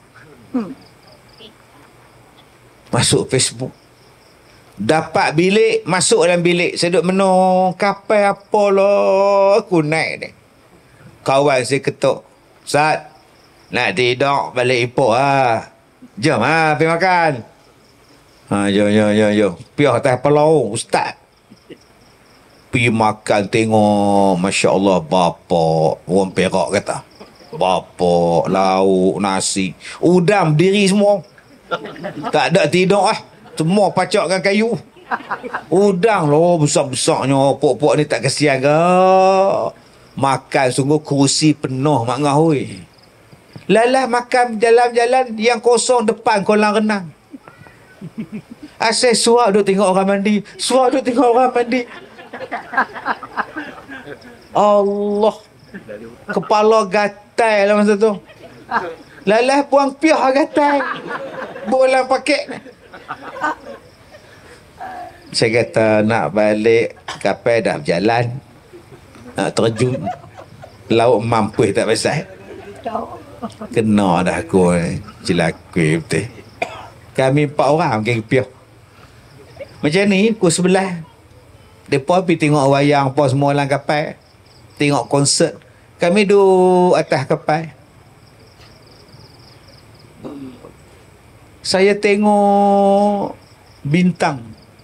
Masuk Facebook. Dapat bilik, masuk dalam bilik. Saya duduk menung, kapal apa lah. Aku naik ni. Kawan saya ketuk. Ustaz, nak tidur balik Ipoh lah. Jom ha, pergi makan. Ha, jom, jom, jom, jom. Pergi atas pelau, Ustaz. Pergi makan, tengok. Masya Allah, bapak. Orang Perak kata. Bapak, lauk, nasi. Udam, diri semua. Tak ada tidur lah. Semua pacakkan kayu. Udang loh, besar-besarnya. Pok-pok ni tak kesian ke? Makan sungguh kursi penuh mak ngah oi. Lalah makan jalan-jalan yang kosong depan kolam renang. Asyik suak duk tengok orang mandi. Suak duk tengok orang mandi. Allah. Kepala gatal lah masa tu. Lalah buang piah gatal. Bola paket. Saya kata nak balik kapal dah berjalan. Nak terjun laut mampu tak pasal. Kena dah aku celaka betul. Kami empat orang pergi piah. Macam ni pukul sebelas. Depa pergi tengok wayang apa semua dalam kapal. Tengok konsert. Kami duduk atas kapal. Saya tengok bintang.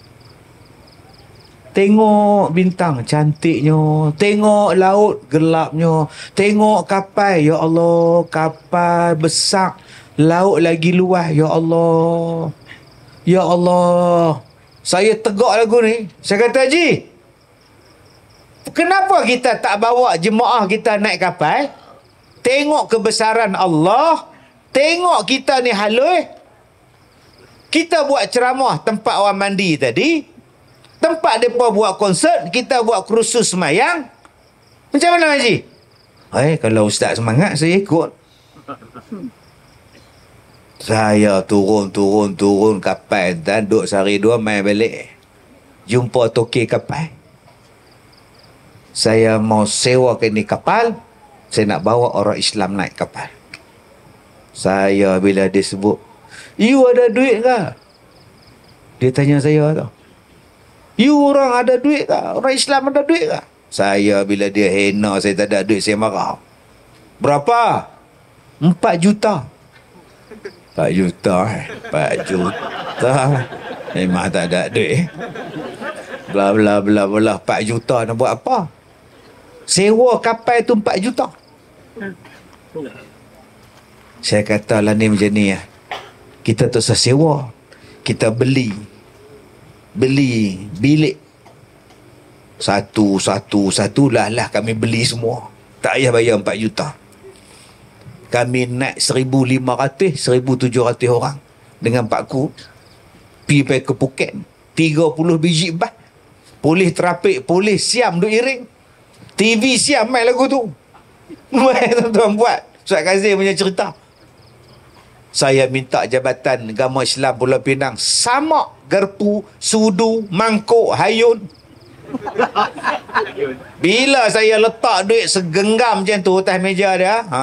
Tengok bintang cantiknya. Tengok laut gelapnya. Tengok kapal. Ya Allah. Kapal besar. Laut lagi luas. Ya Allah. Ya Allah. Saya tegak lagu ni. Saya kata, Haji, kenapa kita tak bawa jemaah kita naik kapal? Tengok kebesaran Allah. Tengok kita ni halus. Kita buat ceramah tempat orang mandi tadi. Tempat mereka buat konsert. Kita buat kursus semayang. Macam mana, Haji? Eh, kalau ustaz semangat, saya ikut. Saya turun, turun, turun kapal. Dan duduk sehari dua, main balik. Jumpa toki kapal. Saya mau sewa ke ni kapal. Saya nak bawa orang Islam naik kapal. Saya bila dia sebut, you ada duit ke? Dia tanya saya tau. You orang ada duit ke? Orang Islam ada duit ke? Saya bila dia hina, saya tak ada duit, saya marah. Berapa? Empat juta. Empat juta eh. Empat juta. Memang tak ada duit. Bla bla bla bla. Empat juta nak buat apa? Sewa kapal tu empat juta. Saya kata lah ni macam ni ya. Kita tak usah sewa. Kita beli. Beli bilik. Satu, satu, satu lah lah kami beli semua. Tak payah bayar empat juta. Kami naik seribu lima ratus, seribu tujuh ratus orang. Dengan Pak Ku. Pergi ke Phuket. Tiga puluh biji bas. Polis trafik, polis siam duk iring. T V siam main lagu tu. Main tuan-tuan buat. Ustaz Kazim punya cerita. Saya minta Jabatan Agama Islam Pulau Pinang samak garpu, sudu, mangkuk, hayun. Bila saya letak duit segenggam macam tu atas meja dia, ha.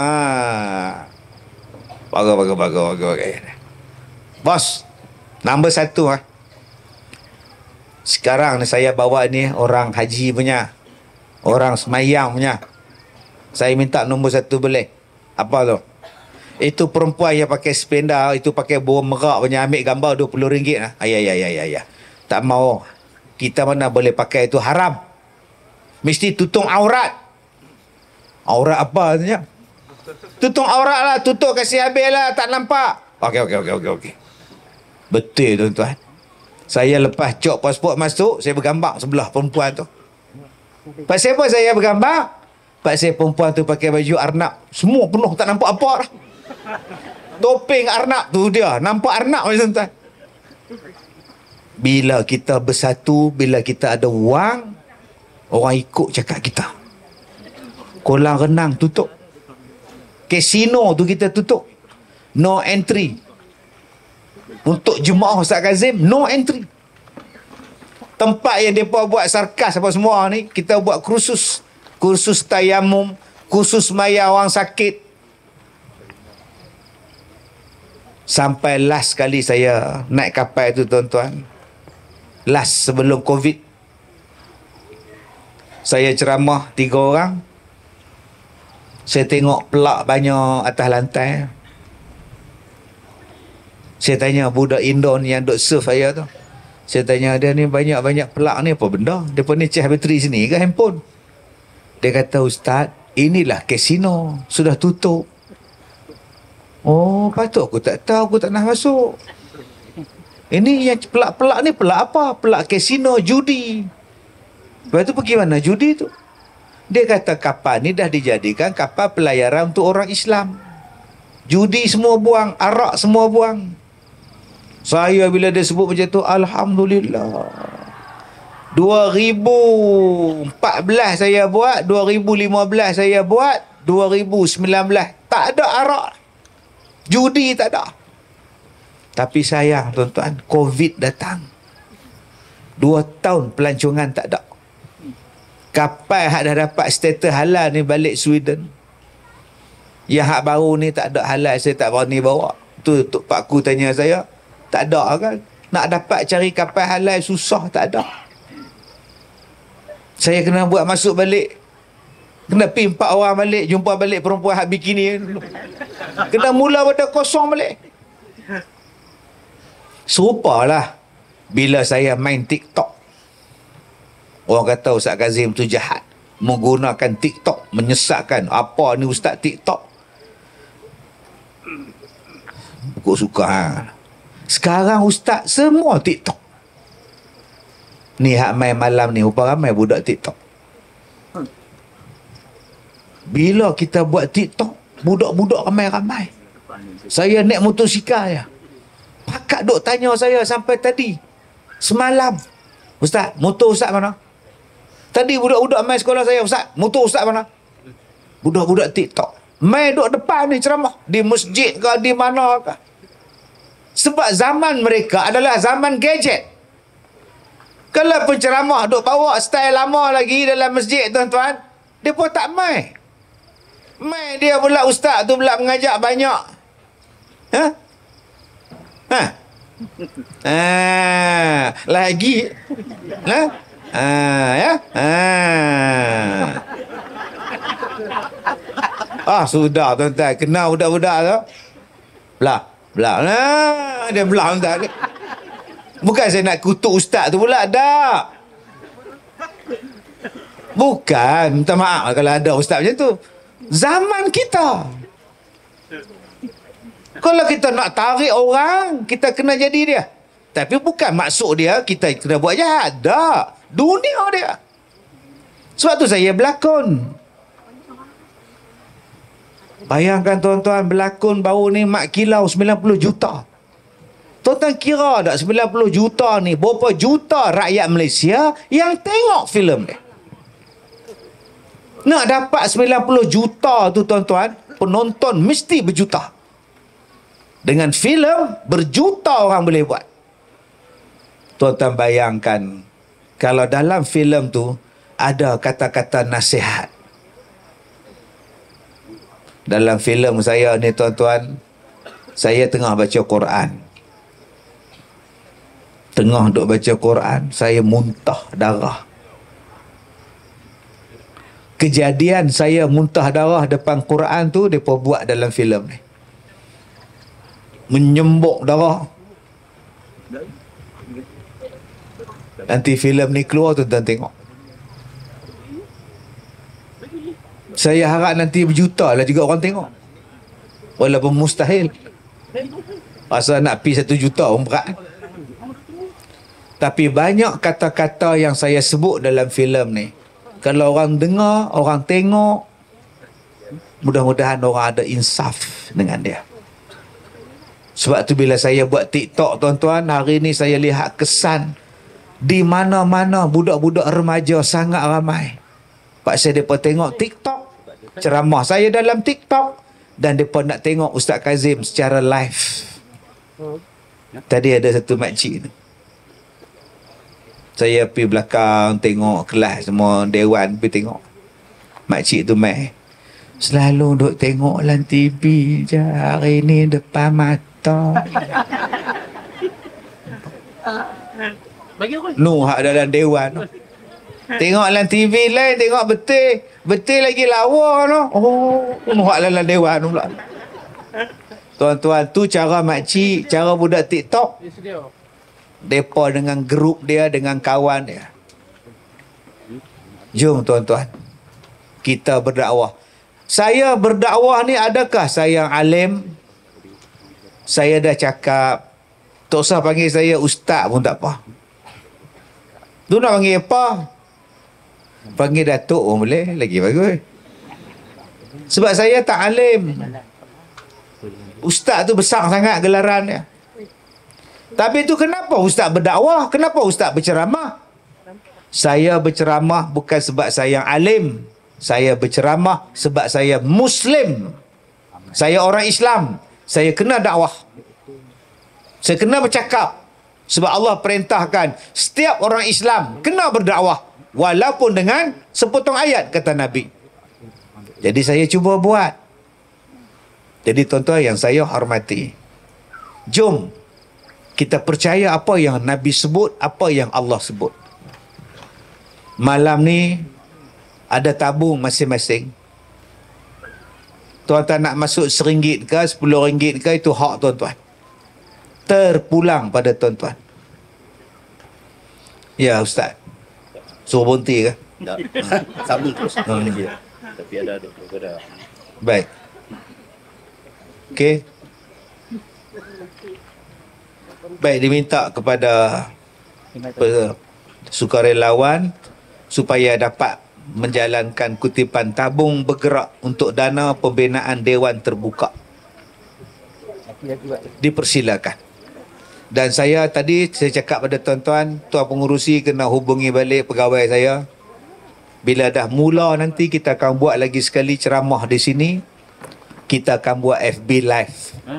Bagus, bagus, bagus, bagus, bagus. Bos, nombor satu ha. Sekarang ni saya bawa ni orang haji punya, orang semayang punya. Saya minta nombor satu boleh. Apa tu? Itu perempuan yang pakai sependa, itu pakai bawang merak punya, ambil gambar dua puluh ringgit lah. Ayah, ayah, ayah, ayah, ayah. Tak mau. Kita mana boleh pakai itu, haram. Mesti tutup aurat. Aurat apa tanya? Tutup aurat lah, tutup kasih habis lah, tak nampak. Okey, okey, okey, okey, okey. Betul tuan-tuan. Saya lepas cok pasport masuk, saya bergambar sebelah perempuan tu. Pasal apa saya bergambar? Pasal perempuan tu pakai baju arnab. Semua penuh, tak nampak apa dah. Topeng arnab tu dia. Nampak arnab macam tu. Bila kita bersatu, bila kita ada wang, orang ikut cakap kita. Kolam renang tutup. Kasino tu kita tutup. No entry. Untuk jemaah Ustaz Kazim, no entry. Tempat yang mereka buat sarkas apa semua ni, kita buat kursus. Kursus tayamum, khusus maya orang sakit. Sampai last kali saya naik kapal itu tuan-tuan, last sebelum Covid, saya ceramah tiga orang. Saya tengok pelak banyak atas lantai. Saya tanya budak Indon yang duk serve saya tu, saya tanya dia ni banyak-banyak pelak ni apa benda? Dia pun ni cas bateri sini ke handphone? Dia kata, Ustaz, inilah kasino, sudah tutup. Oh, patut aku tak tahu, aku tak nak masuk. Ini yang pelak-pelak ni pelak apa? Pelak kasino, judi. Lepas tu pergi mana judi tu? Dia kata kapal ni dah dijadikan kapal pelayaran untuk orang Islam. Judi semua buang, arak semua buang. Saya bila dia sebut macam tu, Alhamdulillah. dua ribu empat belas saya buat, dua ribu lima belas saya buat, dua ribu sembilan belas tak ada arak. Judi tak ada. Tapi sayang tuan-tuan, Covid datang. Dua tahun pelancongan tak ada. Kapal hak dah dapat status halal ni balik Sweden. Yang hak baru ni tak ada halal, saya tak berani bawa. Tu Tok Pak Ku tanya saya, tak ada kan? Nak dapat cari kapal halal susah, tak ada. Saya kena buat masuk balik. Kena pergi empat orang balik, jumpa balik perempuan hak bikini. Kena mula pada kosong balik. Serupalah bila saya main TikTok. Orang kata Ustaz Kazim tu jahat, menggunakan TikTok menyesatkan. Apa ni Ustaz TikTok? Aku suka ha. Sekarang Ustaz semua TikTok. Ni hak main malam ni, rupa ramai budak TikTok. Bila kita buat TikTok, budak-budak ramai-ramai. Saya naik motosikal ya. Pakak duk tanya saya sampai tadi. Semalam, Ustaz, motor Ustaz mana? Tadi budak-budak main sekolah saya, Ustaz, motor Ustaz mana? Budak-budak TikTok main duk depan ni ceramah, di masjid ke, di mana ke. Sebab zaman mereka adalah zaman gadget. Kalau penceramah duk bawa style lama lagi dalam masjid, tuan-tuan, dia pun tak main. Main dia pula, Ustaz tu pula mengajak banyak. Ha? Ha? Ah, lagi. Ha? Ah, ya? Ah. Ah, sudah tuan-tuan, kenal budak-budak tu. Belah, belah. Nah, dia belah tuan-tuan. Bukan saya nak kutuk ustaz tu pula, tak. Bukan, minta maaf kalau ada ustaz macam tu. Zaman kita. Kalau kita nak tarik orang, kita kena jadi dia. Tapi bukan maksud dia kita kena buat jahat. Tak. Dunia dia. Sebab tu saya berlakon. Bayangkan tuan-tuan, berlakon baru ni mak kilau sembilan puluh juta. Tuan-tuan kira tak sembilan puluh juta ni berapa juta rakyat Malaysia yang tengok filem ni. Nak dapat sembilan puluh juta tu tuan-tuan, penonton mesti berjuta. Dengan filem berjuta orang boleh buat. Tuan-tuan bayangkan kalau dalam filem tu ada kata-kata nasihat. Dalam filem saya ni tuan-tuan, saya tengah baca Quran. Tengah duk baca Quran, saya muntah darah. Kejadian saya muntah darah depan Quran tu depa buat dalam filem ni. Menyembuk darah. Nanti filem ni keluar tuan-tuan tengok. Saya harap nanti berjuta lah juga orang tengok. Walaupun mustahil. Asal nak pergi satu juta pun berat. Tapi banyak kata-kata yang saya sebut dalam filem ni, kalau orang dengar, orang tengok, mudah-mudahan orang ada insaf dengan dia. Sebab tu bila saya buat TikTok tuan-tuan, hari ni saya lihat kesan di mana-mana budak-budak remaja sangat ramai. Pasal mereka tengok TikTok, ceramah saya dalam TikTok, dan mereka nak tengok Ustaz Kazim secara live. Tadi ada satu makcik tu, saya pergi belakang tengok kelas semua dewan, pergi tengok makcik tu main. Selalu duk tengok dalam T V je. Hari ni depan mata. Bagi aku. Nu hak dalam dewan tu. Tengok dalam T V lain, tengok betul. Betul lagi lawa tu. Oh, nu hak dalam dewan tu pula. Tuan-tuan, tu cara makcik, cara budak TikTok. Depa dengan grup dia, dengan kawan dia. Jom tuan-tuan, kita berdakwah. Saya berdakwah ni, adakah saya alim? Saya dah cakap, tak usah panggil saya ustaz pun tak apa. Tu nak panggil apa? Panggil datuk pun boleh, lagi bagus. Sebab saya tak alim. Ustaz tu besar sangat gelaran dia. Tapi tu kenapa ustaz berdakwah? Kenapa ustaz berceramah? Saya berceramah bukan sebab saya alim. Saya berceramah sebab saya Muslim. Saya orang Islam. Saya kena dakwah. Saya kena bercakap. Sebab Allah perintahkan setiap orang Islam kena berdakwah. Walaupun dengan sepotong ayat, kata Nabi. Jadi saya cuba buat. Jadi tuan-tuan yang saya hormati, jom kita percaya apa yang Nabi sebut, apa yang Allah sebut. Malam ni ada tabung masing-masing. Tuan-tuan nak masuk seringgit ke, sepuluh ringgit ke, itu hak tuan-tuan. Terpulang pada tuan-tuan. Ya Ustaz, suruh berhenti ke? Tak. Sambung terus. Hmm. Tapi ada ada ada. Baik. Okey. Baik, diminta kepada sukarelawan supaya dapat menjalankan kutipan tabung bergerak untuk dana pembinaan Dewan Terbuka. Dipersilakan. Dan saya tadi saya cakap pada tuan-tuan, tuan pengurusi kena hubungi balik pegawai saya. Bila dah mula nanti kita akan buat lagi sekali ceramah di sini. Kita akan buat F B live.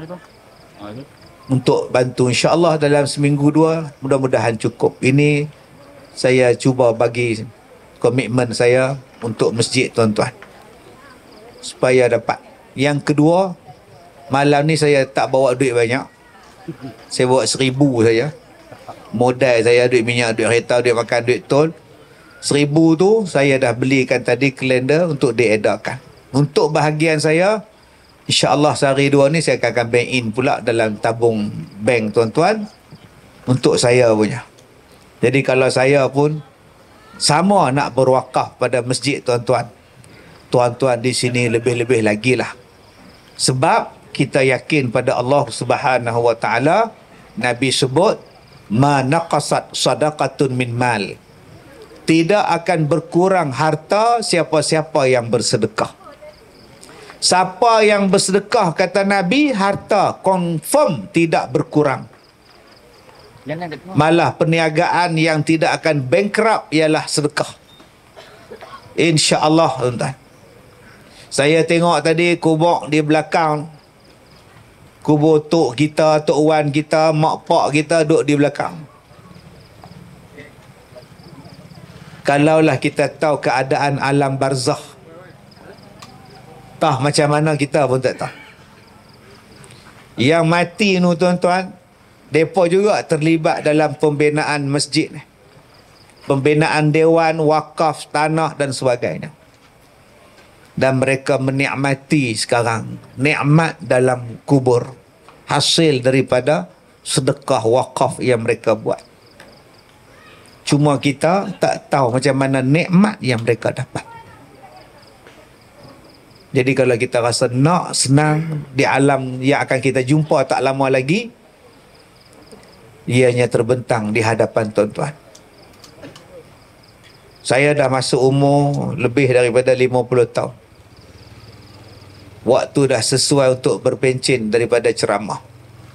Untuk bantu, insya-Allah dalam seminggu dua, mudah-mudahan cukup. Ini saya cuba bagi komitmen saya untuk masjid tuan-tuan, supaya dapat. Yang kedua, malam ni saya tak bawa duit banyak. Saya bawa seribu saja. Modal saya duit minyak, duit kereta, duit makan, duit tol. Seribu tu saya dah belikan tadi kalender untuk diedarkan. Untuk bahagian saya, insya-Allah sehari dua ni saya akan bank in pula dalam tabung bank tuan-tuan untuk saya punya. Jadi kalau saya pun sama nak berwakaf pada masjid tuan-tuan, tuan-tuan di sini lebih-lebih lagi lah. Sebab kita yakin pada Allah Subhanahu Wa Taala. Nabi sebut, ma naqasat sadaqatun min mal. Tidak akan berkurang harta siapa-siapa yang bersedekah. Siapa yang bersedekah, kata Nabi, harta confirm tidak berkurang. Malah perniagaan yang tidak akan bankrupt ialah sedekah. InsyaAllah tuan-tuan. Saya tengok tadi kubur di belakang, kubur tok kita, tok wan kita, mak pak kita duduk di belakang. Kalaulah kita tahu keadaan alam barzakh, tah macam mana kita pun tak tahu. Yang mati ni tuan-tuan, mereka juga terlibat dalam pembinaan masjid ni, pembinaan dewan, wakaf, tanah dan sebagainya. Dan mereka menikmati sekarang nikmat dalam kubur, hasil daripada sedekah wakaf yang mereka buat. Cuma kita tak tahu macam mana nikmat yang mereka dapat. Jadi kalau kita rasa nak senang di alam yang akan kita jumpa tak lama lagi, ianya terbentang di hadapan tuan-tuan. Saya dah masuk umur lebih daripada lima puluh tahun. Waktu dah sesuai untuk berpencen daripada ceramah.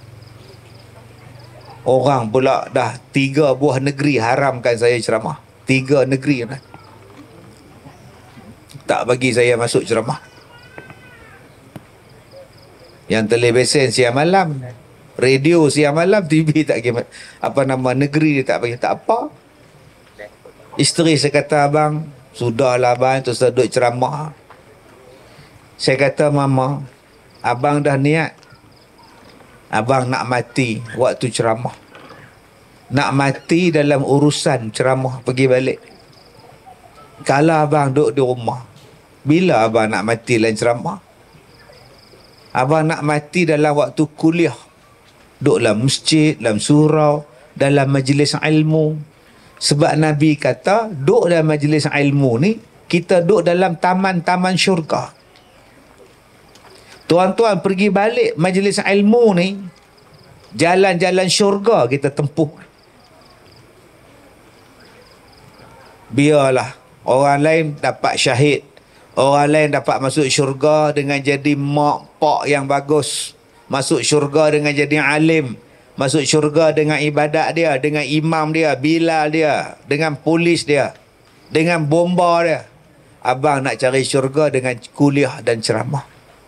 Orang pula dah tiga buah negeri haramkan saya ceramah. Tiga negeri lah. Tak bagi saya masuk ceramah. Yang televisen siang malam, radio siang malam, T V tak kira. Apa nama negeri dia tak bagi. Tak apa. Isteri saya kata, abang, sudahlah abang, terus duduk ceramah. Saya kata, mama, abang dah niat. Abang nak mati waktu ceramah. Nak mati dalam urusan ceramah pergi balik. Kalau abang duduk di rumah, bila abang nak mati dalam ceramah? Abang nak mati dalam waktu kuliah. Duduk dalam masjid, dalam surau, dalam majlis ilmu. Sebab Nabi kata, duduk dalam majlis ilmu ni, kita duduk dalam taman-taman syurga. Tuan-tuan pergi balik majlis ilmu ni, jalan-jalan syurga kita tempuh. Biarlah orang lain dapat syahid, orang lain dapat masuk syurga dengan jadi mak pak yang bagus, masuk syurga dengan jadi alim, masuk syurga dengan ibadat dia, dengan imam dia, Bilal dia, dengan polis dia, dengan bomba dia. Abang nak cari syurga dengan kuliah dan ceramah.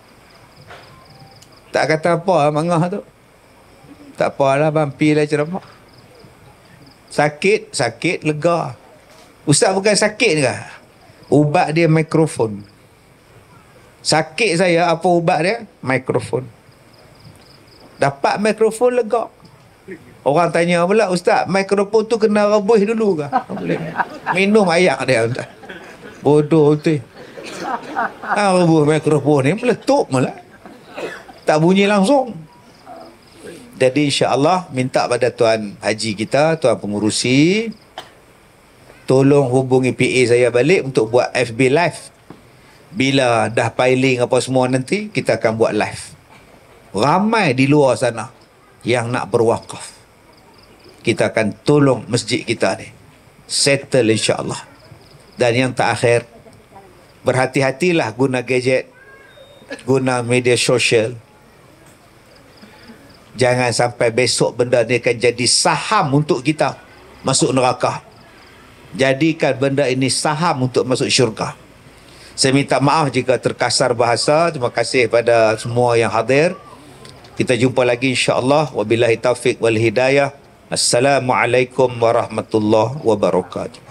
Tak kata apa mangah tu. Tak apalah, abang pergilah ceramah. Sakit, sakit, lega. Ustaz bukan sakit ke? Ubat dia mikrofon. Sakit saya, apa ubat dia? Mikrofon. Dapat mikrofon, lega. Orang tanya pula, Ustaz, mikrofon tu kena rebus dulu ke? Minum air dia, Ustaz. Bodoh tu. Ha, rebus mikrofon ni meletup malah. Tak bunyi langsung. Jadi insya-Allah minta pada tuan haji kita, tuan pengurusi, tolong hubungi P A saya balik untuk buat F B live. Bila dah piling apa semua nanti, kita akan buat live. Ramai di luar sana yang nak berwakaf. Kita akan tolong masjid kita ni settle insya-Allah. Dan yang terakhir, berhati-hatilah guna gadget, guna media sosial. Jangan sampai besok benda ni akan jadi saham untuk kita masuk neraka. Jadikan benda ini saham untuk masuk syurga. Saya minta maaf jika terkasar bahasa. Terima kasih pada semua yang hadir. Kita jumpa lagi insya-Allah. Wabillahi taufiq wal hidayah. Assalamualaikum warahmatullahi wabarakatuh.